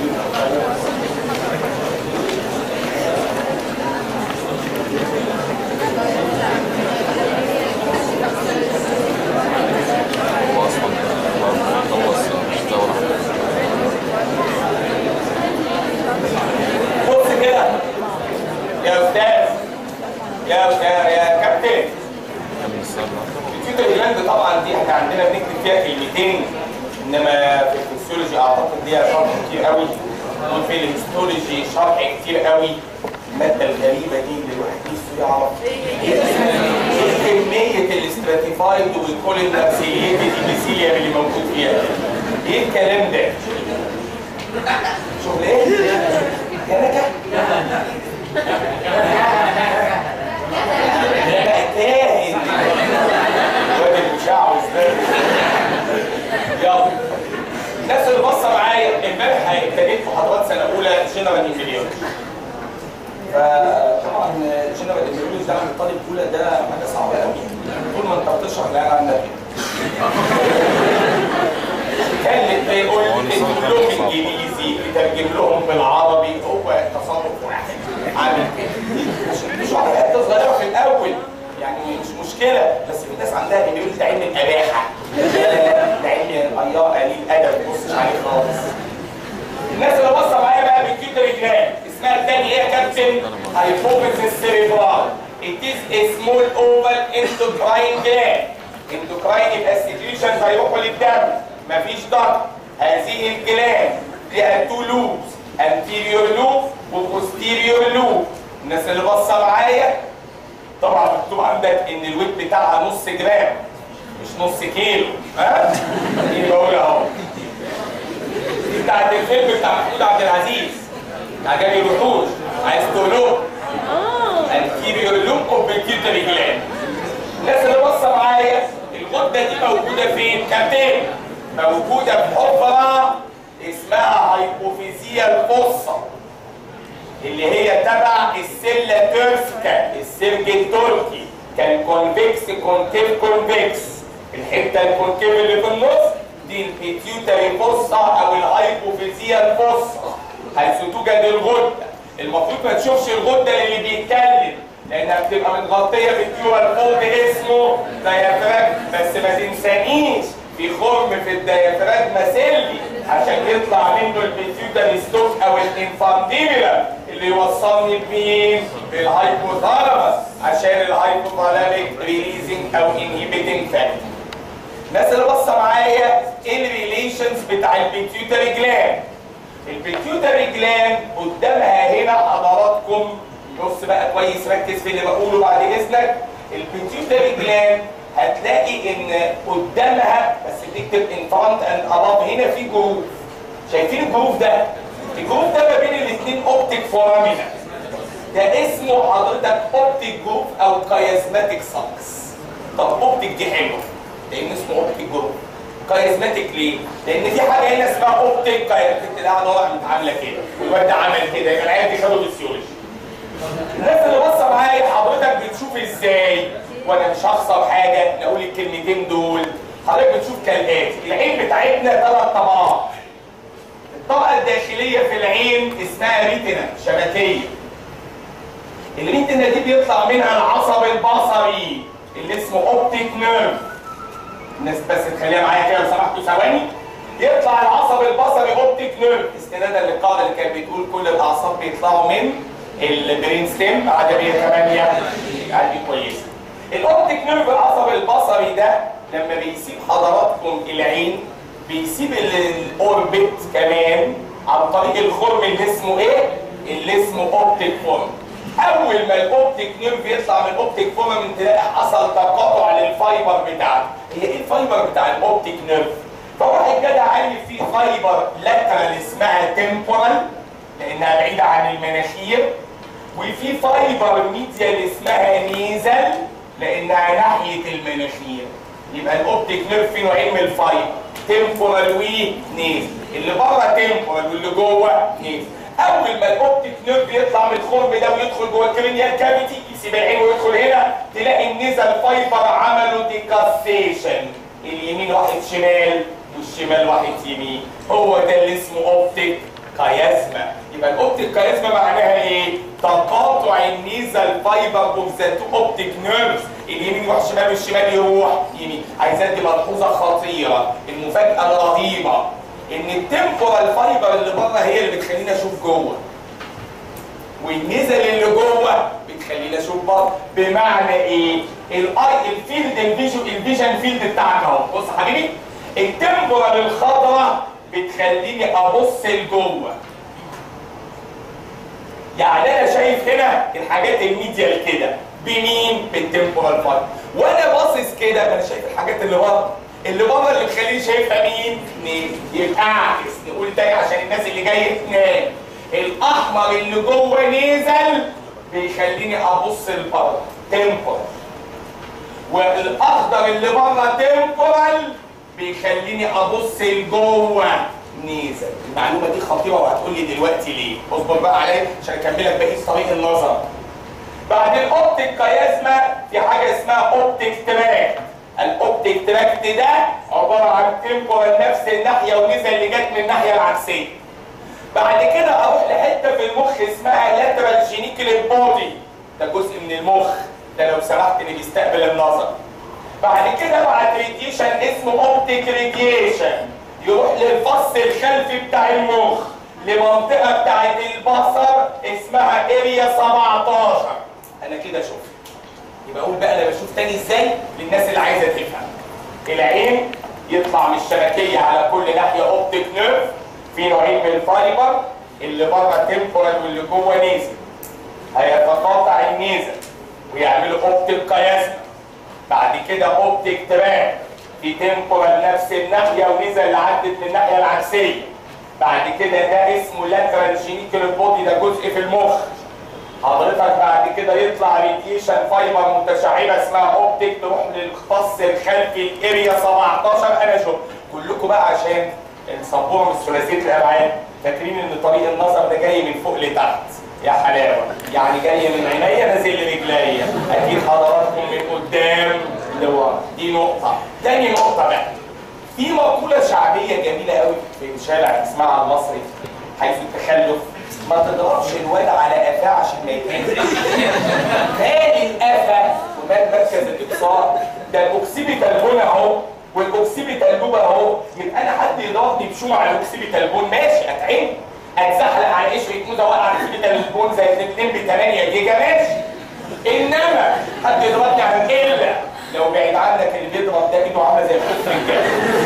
بص كده يا استاذ يا استاذ يا كابتن، البيتيوتري جلاند طبعا دي احنا عندنا بنكتب فيها كلمتين، انما في الفسيولوجي اعتقد ليها شرح كتير قوي، وفي الهيستولوجي شرح كتير قوي. الماده الغريبه دي اللي الواحد نفسه يعرف ايه كميه الاستراتيفايد والكولينرسيليتد ايبيثيليوم اللي موجود فيها. ايه الكلام ده؟ شغل ايه؟ يا نكا؟ بقى كاهن الواد المشعوذ ده. يلا الناس اللي باصه معايا امبارح ابتديت في محاضرات سنه اولى جنرال امبريولوجي. فطبعا جنرال امبريولوجي ده عند الطالب الاولى ده حاجه صعبه قوي، طول ما انت بتشرح لا عندك كان بيقول تكتب لهم انجليزي تترجم لهم بالعربي، هو تصرف واحد عامل كده عشان تشرح حته صغيره في الاول يعني مش مشكله، بس في ناس عندها بيقول ده علم الاباحه، ده علم اياه قليل ادب ما تبصش عليه خالص. الناس اللي باصه معايا بقى بالبيتيوتري جلاند اسمها الثاني ايه يا كابتن؟ هايبوفيزيس سيريبرال. It is a small oval endocrine gland. endocrine يبقى السكريشنز هيروحوا للدم، مفيش ضغط. هذه الجلاند ليها تو لوبس، anterior loop وposterior loop. الناس اللي باصه معايا طبعا مكتوب عندك ان الويت بتاعها نص جرام مش نص كيلو، ها؟ دي بقول اهو. دي بتاعت الفيلم بتاع محمود عبد العزيز بتاع جابي الوحوش، عايز تقولوه؟ anterior loop of pituitary gland. الناس اللي باصه معايا الغده دي موجوده فين؟ كابتن؟ موجوده في حفره اسمها هايبوفيزيال فوسا اللي هي تبع السله تورسكا، السرج التركي. كان كونفكس كونكيف كونفكس، الحته الكونكيف اللي في النص دي البيتيوتري فوسا او الهايبوفيزيال فوسا حيث توجد الغده. المفروض ما تشوفش الغده اللي بيتكلم لانها بتبقى متغطيه بالتيوبال فولد اسمه دايافراجم، بس ما تنسانيش في خرم في الدايافراجما سيلي عشان يطلع منه البيتيوتري ستوك او الانفانتيبيولار اللي يوصلني بمين؟ بالهايبوثالاموس عشان الهايبوثالاميك ريليزنج او انهيبيتنج فاكتور. الناس اللي باصه معايا ايه الريليشنز بتاع البيتيوتري جلاند؟ البيتيوتري جلاند قدامها هنا حضراتكم، بص بقى كويس ركز في اللي بقوله بعد اذنك. البيتيوتري جلاند هتلاقي ان قدامها بس بتكتب ان فرونت اند اباف هنا في جروف. شايفين الجروف ده؟ الجروف ده ما بين الاثنين اوبتيك فورامينا. ده اسمه حضرتك اوبتيك جروف او كايزماتيك ساكس. طب اوبتيك دي حلوه لان اسمه اوبتيك جروف. كايزماتيك ليه؟ لان في حاجه هنا اسمها اوبتيك كايزماتيك اللي قاعده ورا متعامله كده والواد ده عمل كده، يبقى العيال دي خدوا فيسيولوجي. الناس اللي باصه معايا حضرتك بتشوف ازاي؟ وانا مش هخسر حاجه نقول الكلمتين دول. حضرتك بتشوف كالاتي، العين بتاعتنا ثلاث طبقات. الطبقه الداخليه في العين اسمها ريتنا شبكيه. الريتنا دي بيطلع منها العصب البصري اللي اسمه اوبتيك نيرف. الناس بس تخليها معايا كده لو سمحتوا ثواني. يطلع العصب البصري اوبتيك نيرف استنادا للقاعده اللي كانت بتقول كل الاعصاب بيطلعوا من البرين ستيم عدديه ثمانية، عادي كويسه. الاوبتيك نيرف العصب البصري ده لما بيسيب حضراتكم العين بيسيب الاوربت كمان عن طريق الخرم اللي اسمه ايه؟ اللي اسمه اوبتيك فورم. اول ما الاوبتيك نيرف يطلع من الاوبتيك فورامين تلاقي حصل تقاطع للفايبر بتاعته. هي ايه الفايبر بتاع الاوبتيك نيرف؟ فواحد جدع عارف في فايبر لاترال اسمها تمبورال لانها بعيده عن المناخير، وفي فايبر ميديال اسمها نيزل لانها ناحيه المناخير. يبقى الاوبتيك نيرف فيه نوعين من الفايبر، تمبورال ونيزل، اللي بره تمبورال واللي جوه نيزل. اول ما الاوبتيك نيرف يطلع من الخرم ده ويدخل جوه الكرينيال كافيتي يسيب العين ويدخل هنا، تلاقي النيزل فايبر عملوا ديكاستيشن، اليمين واحد شمال والشمال واحد يمين. هو ده اللي اسمه اوبتيك كايزما. يبقى الاوبتيك كايزما معناها ايه؟ تقاطع النيزل فايبر اوف ذا تو اوبتيك نيرفز، اليمين يروح شمال والشمال يروح يمين. عايز ادي ملحوظه خطيره، المفاجاه الرهيبه ان التمبورال فايبر اللي بره هي اللي بتخلينا اشوف جوه، والنيزل اللي جوه بتخلينا اشوف بره. بمعنى ايه؟ الاي الفيلد الفيجن الفيجن فيلد بتاعك اهو. بص يا حبيبي، التمبورال الخضراء بتخليني ابص لجوه. يعني انا شايف هنا الحاجات الميديال كده بمين؟ بالتمبورال فايبر. وانا باصص كده انا شايف الحاجات اللي بره. اللي بره اللي مخليني شايفها مين؟ نيزل. يبقى اعكس، نقول تاني عشان الناس اللي جايه تنام. الاحمر اللي جوه نيزل بيخليني ابص لبره تمبورال، والاخضر اللي بره تمبورال بيخليني ابص لجوه نيزل. المعلومه دي خطيره وهتقول لي دلوقتي ليه. اصبر بقى عليا عشان اكملك بقيه طريق النظر. بعد الاوبتيك كايزما في حاجه اسمها اوبتيك تراكت. الاوبتيك تراكت ده عباره عن تمبورال نفس الناحيه ونيزل اللي جت من الناحيه العكسيه. بعد كده اروح لحته في المخ اسمها لاترال جينيكال بودي، ده جزء من المخ ده لو سمحت اللي بيستقبل النظر. بعد كده بعد راديشن اسمه اوبتيك راديشن يروح للفص الخلفي بتاع المخ لمنطقه بتاعت البصر اسمها اريا سبعتاشر. انا كده شفت. يبقى اقول بقى انا بشوف تاني ازاي للناس اللي عايزه تفهم. العين يطلع من الشبكيه على كل ناحيه اوبتيك نيرف، في نوعين من الفايبر، اللي بره تمبورال واللي جوه نيزل. هيتقاطع النيزل ويعملوا اوبتيك كايزما. بعد كده اوبتيك تراك، في تمبورال نفس الناحيه ونيزل اللي عدت من الناحيه العكسيه. بعد كده ده اسمه لاترال جينيكال بودي، ده جزء في المخ. حضرتك بعد كده يطلع راديشن فايبر متشعبه اسمها اوبتيك تروح للفص الخلفي الاريا سبعتاشر. انا شفت كلكم بقى عشان السبوره من ثلاثيه الابعاد فاكرين ان طريق النظر ده جاي من فوق لتحت يا حلاوه، يعني جاي من عينيا نازل لرجليا. اكيد حضراتكم من قدام لورا. دي نقطه. تاني نقطه بقى، في مقوله شعبيه جميله قوي في شارع اسمها المصري حيث التخلف: ما تضربش الواد على قفاه عشان ما يتأذي. مال القفا ومال مركز الاقصاء، ده الاوكسيبيتال بون اهو والاوكسيبيتال لوب اهو. يبقى انا حد يضربني بشوم على الاوكسيبيتال بون ماشي، اتعين اتزحلق على قشره موزه واقع على الاوكسيبيتال بون زي الاثنين ب ثمانية جيجا ماشي. انما حد يضربني على الا لو بعيد عنك اللي بيضرب ده ايده عامله زي الخفر كده.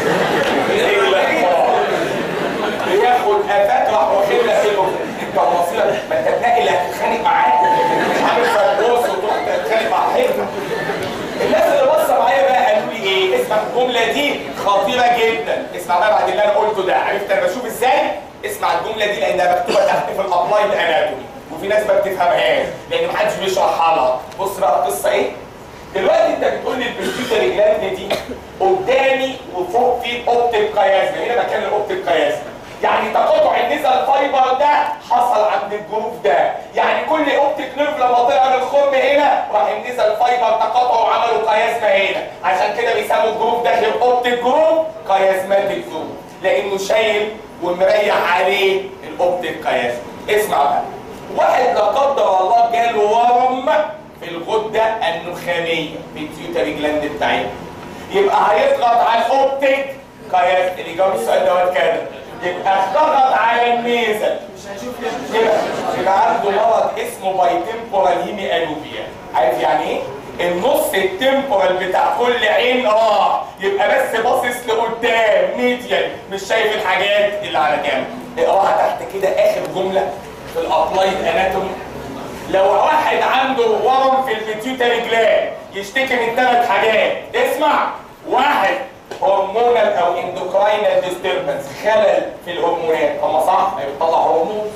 بياخد قفاك راح واخد لك انت ومصيرك، ما انت تلاقي اللي هتتخانق معاه مش عامل فربوس وتروح تتخانق مع حته. الناس اللي بصوا معايا بقى قالوا لي ايه؟ اسمع الجمله دي خطيره جدا، اسمع بقى بعد اللي انا قلته ده. عرفت انا بشوف ازاي؟ اسمع الجمله دي لانها مكتوبه تحت في الابلايد اناتومي وفي ناس ما بتفهمهاش لان محدش بيشرحها لها. بص بقى القصه ايه؟ دلوقتي انت بتقول لي البيتيوتري جلاند دي قدامي وفوق في اوبتيك كايزما، هنا مكان الاوبتيك كايزما. يعني تقاطع النيزل فايبر ده حصل عند الجروف ده، يعني كل اوبتيك نيرف لما طلع من الخرم هنا راح النيزل فايبر تقاطعوا وعملوا كايزما هنا. عشان كده بيسموا الجروف ده اوبتيك جروف كايزماتيك جروف لانه شايل ومريح عليه الاوبتيك كايزما. اسمع بقى، واحد لا قدر الله جاله ورم في الغده النخاميه بيتيوتري جلاند بتاعتنا، يبقى هيضغط على الاوبتيك كايزما. اللي جاوب السؤال دوت كده يبقى ضغط على النيزل، يبقى يبقى عنده مرض اسمه بايتمبورال هيمي انوبيا. عارف يعني ايه؟ النص التمبورال بتاع كل عين راح، يبقى بس باصص لقدام ميديال مش شايف الحاجات اللي على جنب. اقراها تحت كده اخر جمله في الابلايد اناتومي: لو واحد عنده ورم في البيتيوتري جلاند يشتكي من ثلاث حاجات، اسمع. واحد، هرمونال او اندوكراينال ديستربنس، خلل في الهرمونات، اما صح ما بيطلع هرمون.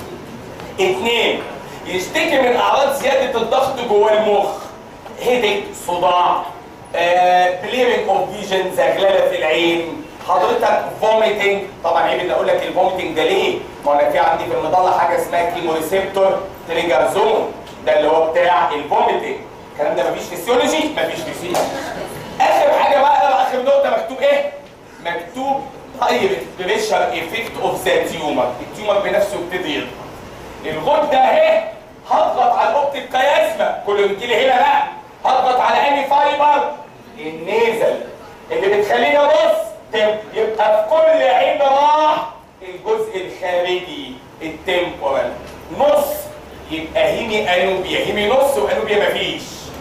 اثنين، يشتكي من اعراض زياده الضغط جوه المخ، هيديك، صداع، بليرنج اوف فيجن، زغلله في العين، حضرتك فوميتنج. طبعا عيب ان اقول لك الفوميتنج ده ليه؟ ما انا في عندي في المضله حاجه اسمها كيمو ريسبتور تريجر زون، ده اللي هو بتاع الفوميتنج. الكلام ده مفيش فيسيولوجي؟ مفيش فيسيولوجي. اخر حاجه بقى، بقى اخر نقطه مكتوب ايه؟ مكتوب دايركت بريشر ايفكت اوف ذا تيومر، التيومر بنفسه يبتدي يضغط. الغده اهي هضغط على الاوبتيك كياسما، كله يجي لي هنا بقى، هضغط على اني فايبر؟ النيزل، اللي بتخليني ابص يبقى في كل عين راح الجزء الخارجي التمبورال، نص يبقى هيمي انوبيا، هيمي نص وانوبيا مفيش،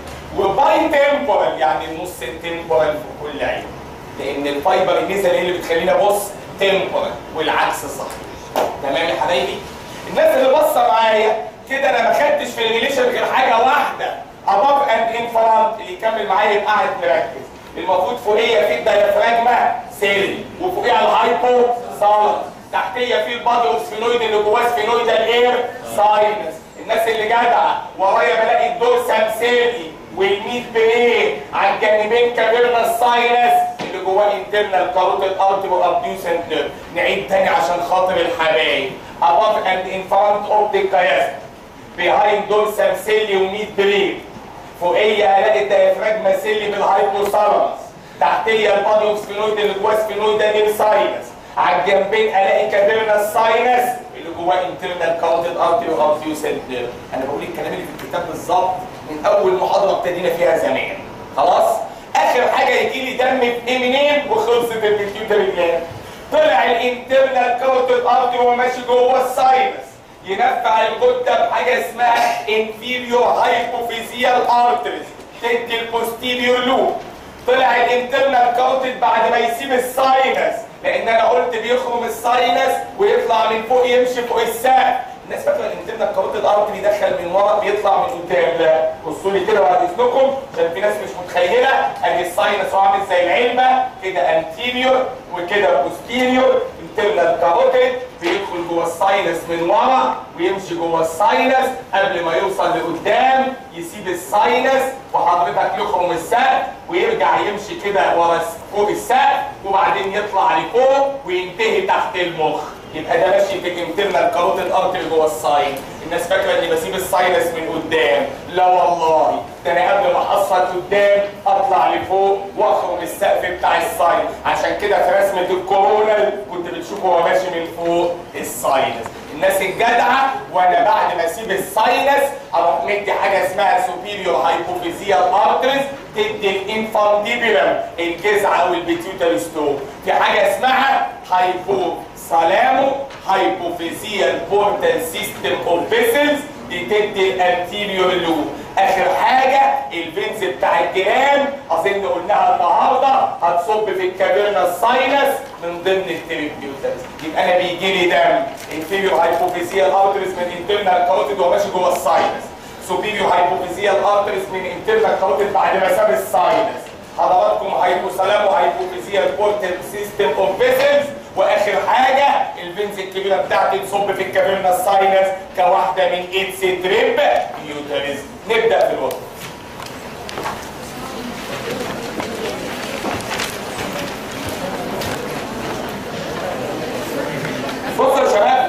وباي تمبورال يعني النص التمبورال في كل عين، لان الفايبر النيزل هي اللي بتخليني ابص تمبورال والعكس صح. تمام يا حبايبي؟ الناس اللي باصه معايا كده انا ما خدتش في الريليشن غير حاجه واحده، above and in front، اللي يكمل معايا يبقى قاعد مركز. المفروض فوقيه في الديافراجما سيل، وفوقيه الهايبو سالس، تحتيه في البادي اوسفينويد اللي جواه سفينويد الاير ساينس. الناس اللي جدعه ورايا بلاقي الدورسال سيلي والميد برين، على الجانبين كافيرنال ساينس اللي جواه انترنال كاروتيد ارتري وابديوسنت نيرف. نعيد تاني عشان خاطر الحبايب. above and in front of the chiasm، behind dorsal سيلي وميد برين، فوقيه الاقي الديافراجما سيلي بالهايبوثالاموس، تحتيه البادي اوسفينويد اللي جواه سفينويد الاير ساينس، على الجنبين الاقي كافيرنال ساينس اللي جواه انترنال كاروتيد ارتري وابديوسنت نيرف. انا بقول الكلام اللي في الكتاب بالظبط من اول محاضره ابتدينا فيها زمان. خلاص؟ اخر حاجه يجي لي دم في منين وخلصت البيتيوتري جلاند. طلع الانترنال كاروتيد ارتري وهو ماشي جوه الساينس، ينفع الغده بحاجه اسمها انفيريور هايبوفيزيال ارتريز تدي البوستيريور لوب. طلع الانترنال كاروتيد بعد ما يسيب الساينس، لان انا قلت بيخرم الساينس ويطلع من فوق يمشي فوق السقف. الناس فاكره الانترنال كاروتيد ارتري يدخل من ورا بيطلع من قدام، لا بصوا لي كده بعد اذنكم عشان في ناس مش متخيله. ادي الساينس هو عامل زي العلبه كده، انتيريور وكده بوستيريور. انترنال كاروتيد بيدخل جوه الساينس من ورا ويمشي جوه الساينس، قبل ما يوصل لقدام يسيب الساينس وحضرتك يخرم السقف ويرجع يمشي كده ورا فوق السقف، وبعدين يطلع لفوق وينتهي تحت المخ. يبقى ده ماشي في الانترنال كاروتيد ارتري جوه الساين. الناس فاكره اني بسيب الساينس من قدام، لا والله، ده انا قبل ما احصل قدام اطلع لفوق واخرم السقف بتاع الساين. عشان كده في رسمه الكورونال كنت بتشوفه هو ماشي من فوق الساينس. الناس الجدعه وانا بعد ما اسيب الساينس اروح مدي حاجه اسمها سوبيريور هايبوفيزيال ارتريز تدي الانفانديبولم الجذع والبيتيوتري ستوب. في حاجه اسمها هايبو سلامو هايبوفيزيال بورتال سيستم اوف فيسلز دي تدي الانتيريور لوب. اخر حاجه الفينز بتاع الجنان اظن قلناها النهارده هتصب في الكافيرنال ساينس من ضمن التريبيوترز. يبقى انا بيجي لي دم انفيريور هايبوفيزيال ارتريز من انترنال كاروتيد وهو ماشي جوه الساينس، سوبيريور هايبوفيزيال ارتريز من انترنال كاروتيد بعد ما ساب الساينس. حضراتكم هايبوثالامو هايبوفيزيال بورتال سيستم اوف فيسلز. واخر حاجه الفينز الكبيره بتاعتي تصب في الكافيرنال ساينس كواحده من ايتس تريب يوتريز. نبدا في الوقت. بصوا يا شباب،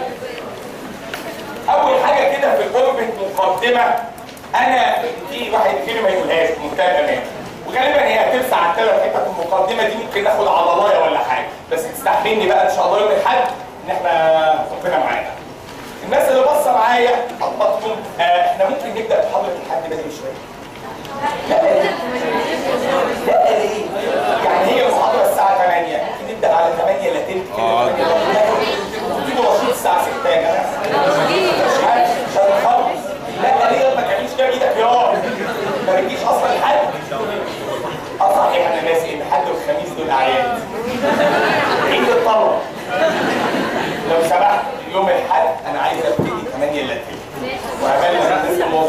اول حاجه كده في الاوربت مقدمه، انا دي واحد فينا ما يقولهاش منتهى الامان، وغالبا هي هترسع على الثلاث حتت المقدمه دي، ممكن ناخد عضلايه ولا حاجه، بس تستحملني بقى ان شاء الله يوم الاحد ان احنا ربنا معانا. الناس اللي باصه معايا حضراتكم، آه احنا ممكن نبدا بحضره الحد بدري شويه. لا ليه؟ لا ليه؟ يعني هي المحاضره الساعه ثمانية، ممكن نبدا على ثمانية الا تلت كده. تجيبوا رشيد الساعه ستة يا جماعه. مش عارف مش هنخلص. لا ليه ما تعمليش كده بايدك يا ما بتجيش اصلا الحد. اه صحيح انا ناسي ان الحد والخميس دول اعياد. عيد الطلبه. لو سمحت يوم الاحد انا عايز ابتدي ثمانية الا تلت وهبلغ الناس الموضوع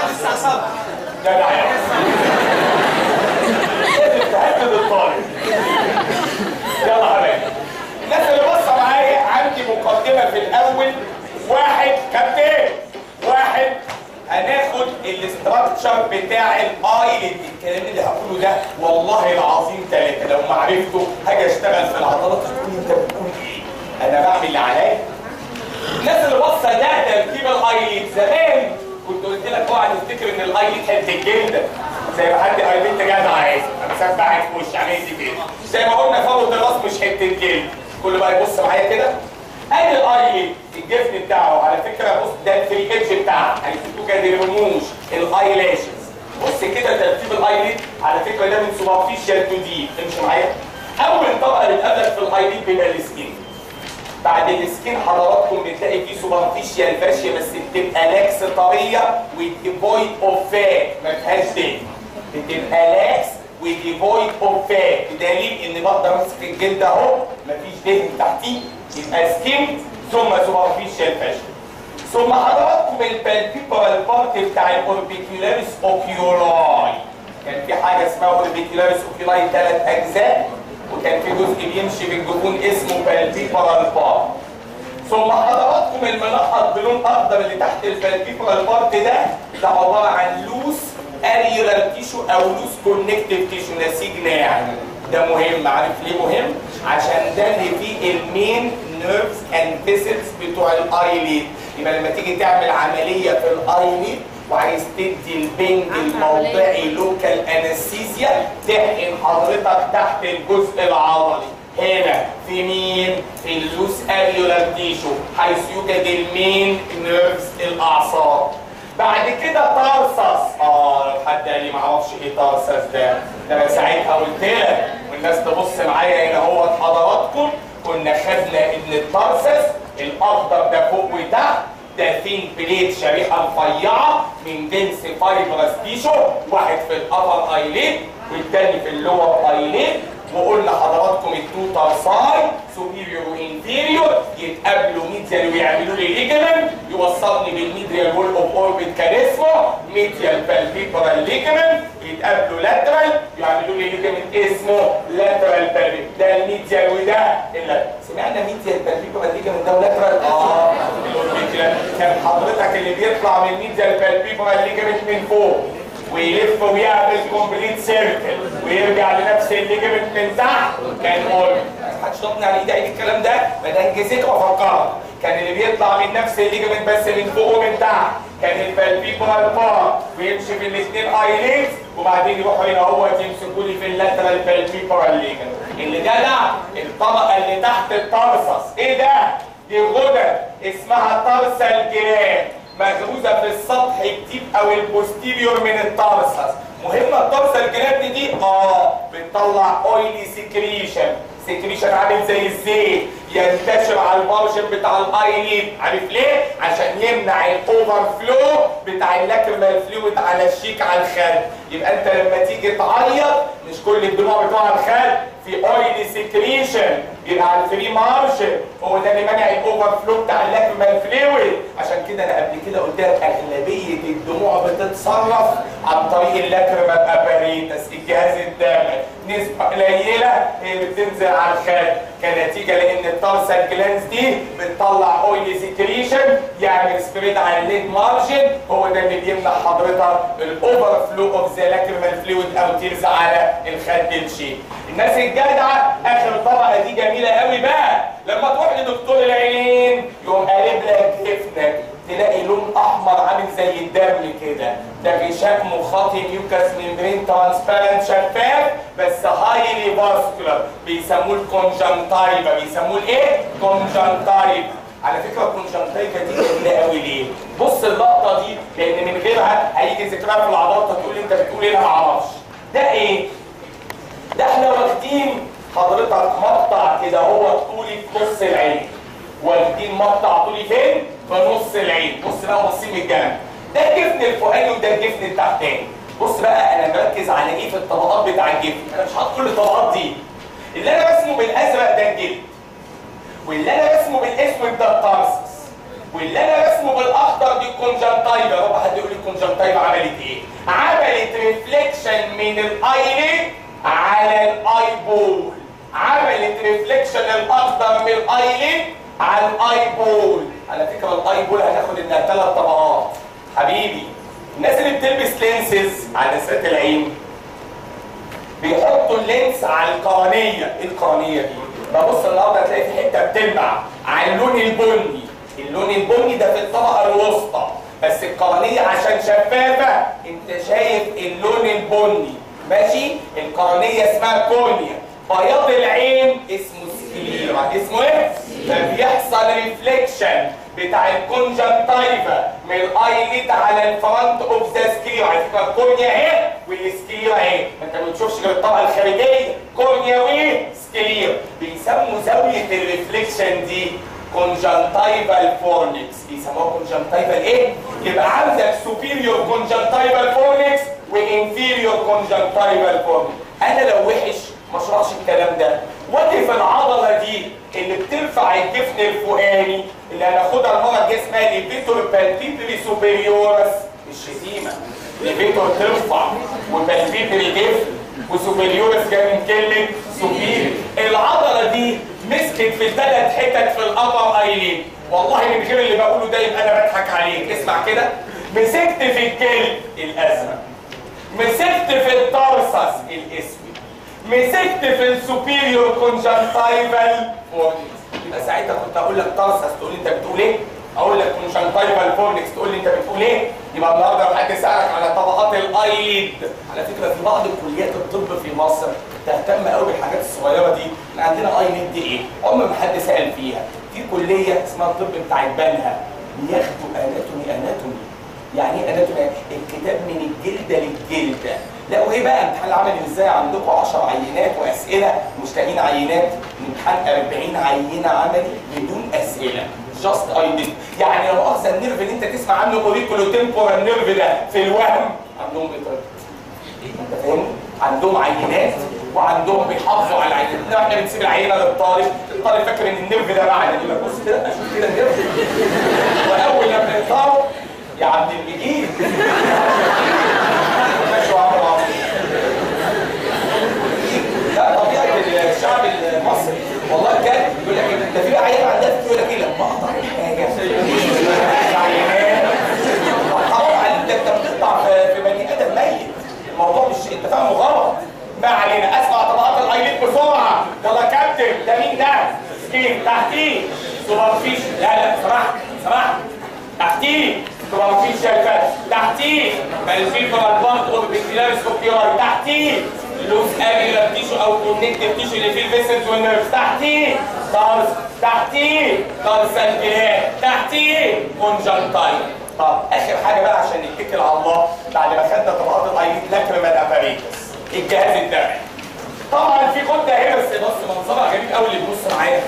الساعه سبعة. جدع يا لازم تهدد الطالب. يلا حبايبي الناس اللي باصه معايا، عندي مقدمه في الاول. واحد كابتن، واحد هناخد الاستراكشر بتاع الاي. الكلام اللي هقوله ده والله العظيم ثلاثه لو ما عرفته هاجي اشتغل في العضلات تقول انت بتقول ايه؟ انا بعمل اللي عليا. الناس اللي باصه ده تركيب الايليد. زمان كنت قلت لك اوعى تفتكر ان الايليد حته الجلد زي ما حد قال انت جدع عايز انا مسبحك في وشي عملت كده. زي ما قلنا فوق الراس مش حته جلد. كل بقى يبص معايا كده. ادي الايليد الجفن بتاعه على فكره. بص ده في الايدج بتاعه هيكتبوا كده الرموش الايلاشز. بص كده ترتيب الايليد على فكره ده من سوبرفيشال تو ديب. امشي معايا. اول طبقه بتقابلك في الايليد بيبقى السكين. بعد السكين حضراتكم بتلاقي فيه سوبرفيشال فاشيه بس بتبقى لاكس طريه وديفويد اوف فات ما فيهاش دهن. بتبقى لاكس وديفويد اوف فات بدليل ان بقدر امسك الجلد اهو مفيش دهن تحتيه. يبقى سكين ثم سوبرفيشال فاشيه. ثم حضراتكم البالبيبرال بارت بتاع الاوربيكولاريس اوكيولاي. كان في حاجه اسمها اوربيكولاريس اوكيولاي ثلاث اجزاء وكان في جزء بيمشي بالجفون اسمه بالبيبرال بارت. ثم حضراتكم المنقط بلون اخضر اللي تحت البالبيبرال بارت ده ده عباره عن لوس اريولار تيشو او لوس كونكتيف تيشو نسيج ناعم. ده مهم. عارف ليه مهم؟ عشان ده اللي فيه المين نيرفز اند فيسلز بتوع الايليد. يبقى لما تيجي تعمل عمليه في الايليد وعايز تدي البنج الموضعي لوكال انستيزيا تحقن حضرتك تحت الجزء العضلي هنا في مين؟ في اللوس اريولار تيشو حيث يوجد المين نيرفز الاعصاب. بعد كده تارسس. اه لو حد قال لي ما اعرفش ايه تارسس ده ده انا ساعتها قلت لك والناس تبص معايا هنا اهوت حضراتكم كنا خدنا ان التارسس الاخضر ده فوق وتحت ده ثين بليت شريحه رفيعه من جنس فايبرس تيشو. واحد في الابر ايليد والتاني في اللور ايليد. وقلنا حضراتكم التو تارساي سوبيريور وانفيريور يتقابلوا ميديال ويعملوا لي ليجمنت يوصلني بالميديال وول اوف اوربت كان اسمه ميديال بالبيبرال ليجمنت. يتقابلوا لاترال يعملوا لي ليجمنت اسمه لاترال بالبيبرال. ده الميديال وده اللاترال. سمعنا ميديال بالبيبرال ليجمنت ده ولاترال؟ اه كان حضرتك اللي بيطلع من ميديال بالبيبرال ليجمنت من فوق ويلف ويعمل كومبليت سيركل ويرجع لنفس الليجمنت من تحت كان اوربت. محدش ضغطني على ايدي عيد الكلام ده ما ده انجزت وافكرك. كان اللي بيطلع من نفس الليجمنت بس من فوق ومن تحت كان البالبيبرال بارت ويمشي في الاثنين ايليدز وبعدين يروحوا هنا اهوت يمسكوا لي في اللاترال بالبيبرال ليجمنت. اللي جدع الطبقه اللي تحت التارسس ايه ده؟ دي غدد اسمها تارسال جلاند مغروزه في السطح التيب او البوستيريور من التارسس. مهمه التارسال جلاند دي اه بتطلع اويلي سكريشن. سكريشن عامل زي الزيت ينتشر على المارجن بتاع الايليد. عارف ليه؟ عشان يمنع الاوفر فلو بتاع اللاكريمال فلويد على الشيك على الخد. يبقى انت لما تيجي تعيط مش كل الدموع بتوع الخد في اويلي سكريشن يبقى على الفري مارجن هو ده اللي منع الاوفر فلو بتاع اللاكريمال فلويد. عشان كده انا قبل كده قلت لك اغلبيه الدموع بتتصرف عن طريق اللاكريمال اباريتس الجهاز الدموي. نسبه قليله هي اللي بتنزل على الخد كنتيجه لان التارسال جلانز دي بتطلع اويلي سكريشن يعمل سبريد على الليد مارجن. هو ده اللي بيمنع حضرتك الاوفر فلو اوف ذا لاكريمال فلويد او تيرز على الخد الشيك. الناس الجدعه اخر طبقه دي جميله قوي بقى لما تروح لدكتور العينين يقوم قالب لك جفنك تلاقي لون احمر عامل زي الدم كده. ده غشاء مخاطي ميوكاس ميمبرين ترانسبيرنت شفاف بس هايلي فاسكولار بيسموه الكونجنتايفا. بيسموه الايه؟ كونجنتايفا. على فكره الكونجنتايفا دي جميله قوي ليه؟ بص اللقطه دي لان من غيرها هيجي ذكرها في العضلات تقول لي انت بتقول ايه؟ انا ما اعرفش. ده ايه؟ ده احنا واخدين حضرتك مقطع كده هو طولي في نص العين. واخدين مقطع طولي فين؟ في نص العين. بص بقى باصين من الجنب. ده الجفن الفوقاني وده الجفن التحتاني. بص بقى انا بركز على ايه في الطبقات بتاع الجفن. انا مش حاطط كل الطبقات دي. اللي انا برسمه بالازرق ده الجلد. واللي انا برسمه بالاسود ده التارسس. واللي انا رسمه بالاخضر دي الكونجنتايفا. هو حد يقول لي الكونجنتايفا عملت ايه؟ عملت ريفليكشن من الايليد على الاي بول. عملت ريفليكشن الاخضر من الايليد على الاي بول. على فكره الاي بول هناخد انها ثلاث طبقات حبيبي. الناس اللي بتلبس لينسز على نسات العين بيحطوا اللينس على القرنيه. ايه القرنيه دي؟ ببص النهارده هتلاقي في حته بتلمع على اللون البني. اللون البني ده في الطبقه الوسطى، بس القرنيه عشان شفافه انت شايف اللون البني ماشي. القرنيه اسمها كورنيا. بياض العين اسمه سكليرا. اسمه ايه؟ فبيحصل ريفليكشن بتاع الكونجنتايفا من الايليد على الفرونت اوف ذا سكليرا. على فكره الكورنيا اهي والسكليرا اهي، انت ما بتشوفش غير الطبقه الخارجيه كورنيا وسكليرا. بيسموا زاويه الريفليكشن دي كونجنتايفال فورنكس. بيسموها كونجنتايفال ايه؟ يبقى عندك سوبيريور كونجنتايفال فورنكس وانفيريور كونجنتايفال فورنكس. انا لو وحش ما اشرحش الكلام ده. وقف العضله دي اللي بترفع الجفن الفوقاني اللي هناخدها المره الجايه اسمها ليفيتور بالبيبري سوبريورس. الشتيمه ليفيتور ترفع وبالبيبري جفن وسوبريورس جاي من كلمه سوبير. العضله دي مسكت في الثلاث حتت في الابر ايلين. والله من غير اللي بقوله ده يبقى انا بضحك عليك. اسمع كده، مسكت في الجلد الازرق، مسكت في الترسس الاسود، مسكت في السوبيريور كونجنتايفال فورنكس. يبقى ساعتها كنت اقول لك ترسس تقول لي انت بتقول ايه؟ اقول لك كونجنتايفال فورنكس تقول لي انت بتقول ايه؟ يبقى النهارده لو حد سالك على طبقات الايليد، على فكره في بعض كليات الطب في مصر تهتم قوي بالحاجات الصغيره دي. احنا عندنا ايليد دي ايه؟ عمر ما حد سال فيها. في كليه اسمها الطب بتاع بنها بياخدوا اناتومي. اناتومي يعني ايه اناتومي؟ الكتاب من الجلده للجلده. لا وايه بقى امتحان العملي ازاي؟ عندكم عشر عينات واسئله، مش لاقيين عينات. امتحان أربعين عينه عملي بدون اسئله. جاست ايدنت. يعني لو مؤاخذه النيرف اللي انت تسمع عنه اوريكولو تمبورال نيرف ده في الوهم عندهم ايه؟ انت فاهم؟ عندهم عينات وعندهم بيحافظوا على العينات. لا احنا بنسيب العينه للطالب، الطالب فاكر ان النيرف ده معنا. يقول لك بص كده اشوف كده النيرف، واول لما يطلعوا يا عبد المجيد ماشي وعمل عظيم. لا طبيعه الشعب المصري والله بجد. يقول لك ده في عيان عندها يقول لك ايه لما اقطع حاجه عينات حرام عليك، ده انت بتقطع في بني ادم ميت. الموضوع مش انت فاهمه غلط. ما علينا. اسمع طبقات الايليد بسرعه. يلا يا كابتن. ده مين ده؟ سكين. تحتيه سوبرفيش. لا لا سمحت سمحت. تحتيه سوبرفيش شايفات. تحتيه بالفيبرال بارت اوف بكتيرياليس اوكيولاي. تحتيه لوس اريولار تيشو او كونكتيف تيشو اللي فيه الفيسلز والنيرفز. تحتيه تارس. تحتيه تارسال جلاند. تحتيه كونجنتايف. طب اخر حاجه بقى عشان نتكل على الله بعد ما خدنا طبقات الايليد، لاكريمال اباريتس الجهاز الدمعي. طبعا في غده اهي بس بص منظرها غريب قوي اللي بيبص معايا.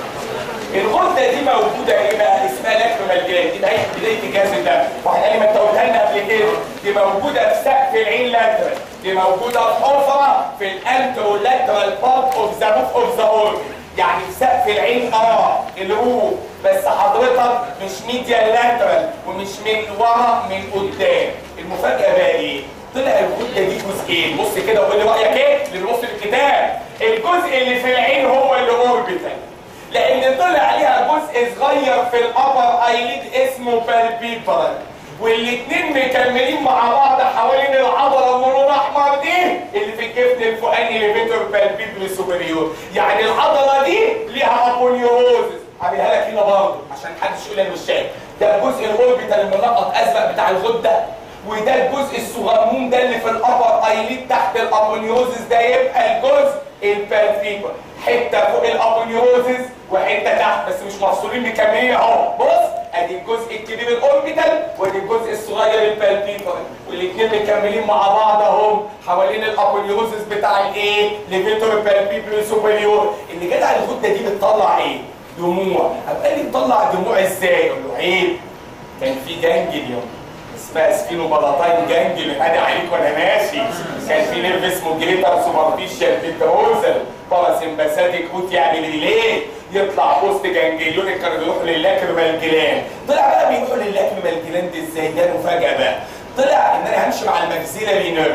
الغده دي موجوده ايه بقى؟ اسمها لاكريمال جلاند. دي هي بدايه الجهاز الدمعي. واحد قال لي ما انت قلتها لنا قبل كده. دي موجوده في سقف العين لاترال. دي موجوده في حفره في الانترو لاترال بارت اوف ذا بوك اوف ذا اورجن. يعني في سقف العين اه الروح، بس حضرتك مش ميديال لاترال ومش من ورا من قدام. المفاجاه بقى ايه؟ طلع الغده دي جزئين. بص كده وقول لي رايك ايه اللي بيبص في الكتاب. الجزء اللي في العين هو اللي اوربيتال، لان طلع عليها جزء صغير في الابر ايليد اسمه بالبيبرال، والاثنين مكملين مع بعض حوالين العضله اللون الاحمر دي اللي في الجفن الفوقاني ليفيتور بالبيبري سوبريور. يعني العضله دي ليها ابونيوروزس. هعملها لك هنا برضه عشان محدش يقول انا مش شايف. ده الجزء الاوربيتال المنقط ازرق بتاع الغده، وده الجزء الصغنون ده اللي في الابر ايليد تحت الابونيوزس. ده يبقى الجزء البالبيبر. حته فوق الابونيوزس وحته تحت بس مش مفصولين مكملين اهو. بص ادي الجزء الكبير الاوربيتال وادي الجزء الصغير البالبيبر، والاثنين مكملين مع بعض اهم حوالين الابونيوزس بتاع الايه؟ ليفيتور بالبيبر سوبريور. اللي جدع الغده دي بتطلع ايه؟ دموع. هبقى لي بتطلع دموع ازاي؟ اقول له عيب، كان في جانجليون اسمها سفينوبالاتاين جانجليون. ادي عليك وانا ماشي. كان في نيرف اسمه جريتر سوبرفيشال بيتروزل باراسمباثيك روت يعمل ريليه يطلع بوست جانجليون كانوا بيروحوا للاكريمال جلاند. طلع بقى بيروحوا للاكريمال جلاند ازاي؟ ده مفاجاه بقى. طلع ان انا همشي مع الماكسيلاري نيرف.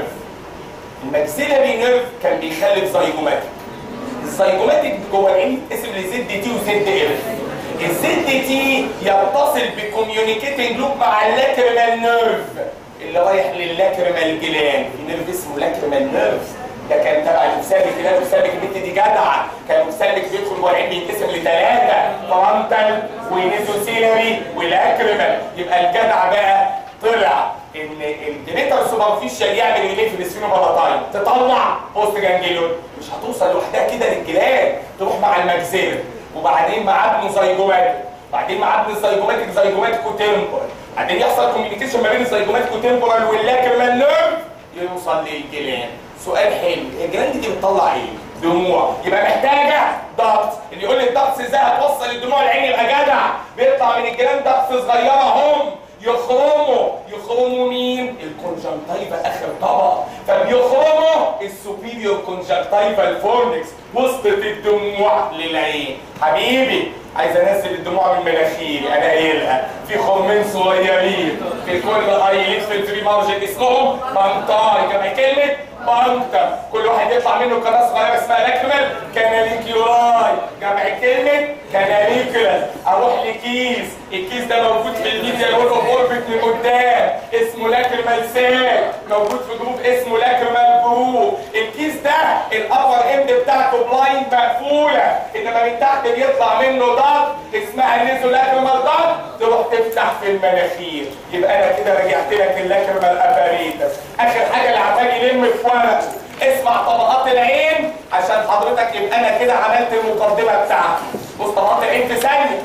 الماكسيلاري نيرف كان بيخلف زيجوماتيك. الزيجوماتيك جوه العين يتقسم لزد تي وزد اف. الزد تي يتصل بكوميونيكيتنج لوب مع اللاكريمال نيرف اللي رايح للاكريمال جلاند. في نيرف اسمه لاكريمال نيرف، ده كان تبع المسالك كده. المسالك البنت دي جدعه، كان المسالك بيدخل جوه العين بيتقسم لثلاثه، فرونتال ونيزوسيلري والاكريمال. يبقى الجدع بقى طلع ان الجنيتال سوبرفيشال يعمل ايه في السفينوبالاتاين؟ تطلع بوست جانجليون، مش هتوصل لوحدها كده للجلاند، تروح مع الماكسيلر وبعدين مع ابنه زيجوماتيك، بعدين مع ابن الزيجوماتيك زيجوماتيك وتمبورال، بعدين يحصل كوميونيكيشن ما بين الزيجوماتيك وتمبورال واللاكريمال نيرف يوصل للجلاند. سؤال حلو، الجلاند دي بتطلع ايه؟ دموع، يبقى محتاجه ضغط. اللي يقول لي الضغط ازاي هتوصل الدموع العين يبقى جدع. بيطلع من الجلاند ضغط صغيره هم يخرموا يخرموا مين؟ الكونجنكتيفا اخر طبقه، فبيخرموا السوبيريور كونجنكتيفا الفورنكس وسط الدموع للعين. حبيبي عايز انزل الدموع من مناخيري، انا قايلها في خرمين صغيرين في كل ايليد في الفري مارجن اسمهم بانتاي. كما كلمه بانتر، كل واحد يطلع منه قناه صغيره اسمها لاكريمال كاناليكيولاي. جمع كلمه كاناليكولاس. اروح لكيس، الكيس ده موجود في الميديا لون اوف اوربت من قدام اسمه لاكريمال سيل، موجود في جروب اسمه لاكريمال جروب. الكيس ده الابر اند بتاعته بلايند مقفوله، انما من تحت بيطلع منه ضغط اسمها النيزو لاكريمال ضغط، تروح تفتح في المناخير. يبقى انا كده رجعت لك اللاكريمال اباريتس. اخر حاجه اللي عمال يلم في ورقه، اسمع طبقات العين عشان حضرتك يبقى انا كده عملت المقدمه بتاعتي. بص طبقات العين في ثانيه.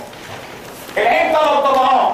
العين ثلاث طبقات.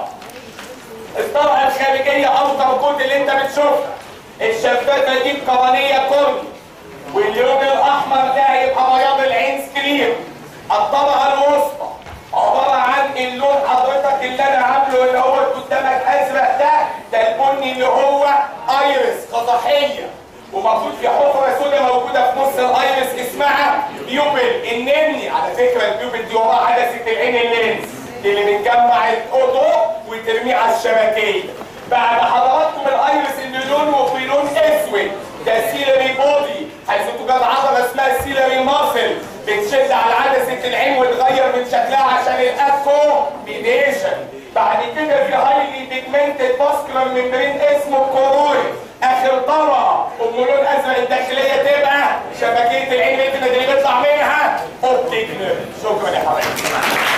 الطبقه الخارجيه اوتر كود اللي انت بتشوفها، الشفافه دي القرنيه كورني، واللون الاحمر ده هيبقى بياض العين سكريم. الطبقه الوسطى عباره عن اللون حضرتك اللي انا عامله اللي هو قدامك ازرق ده، ده البني اللي هو ايرس قزحيه، ومفروض في حفره سوداء موجوده في نص الايرس اسمها بيوبل النمني. على فكره البيوبل دي وراها عدسه العين اللينز اللي بتجمع الاضوء وترميه على الشبكيه. بعد حضراتكم الايرس اللي لونه في لون اسود ده سيلري بودي، حيث توجد عضله اسمها سيلري ماسل بتشد على عدسه العين وتغير من شكلها عشان الاكوميديشن. بعد كده في هايلي بيجمنتد فاسكولار ممبرين اسمه الكورويد. اخر طبقه ام لون ازرق الداخليه تبقى شبكيه العين اللي بيطلع منها اوبتيك نيرف. شكرا يا حبايبي.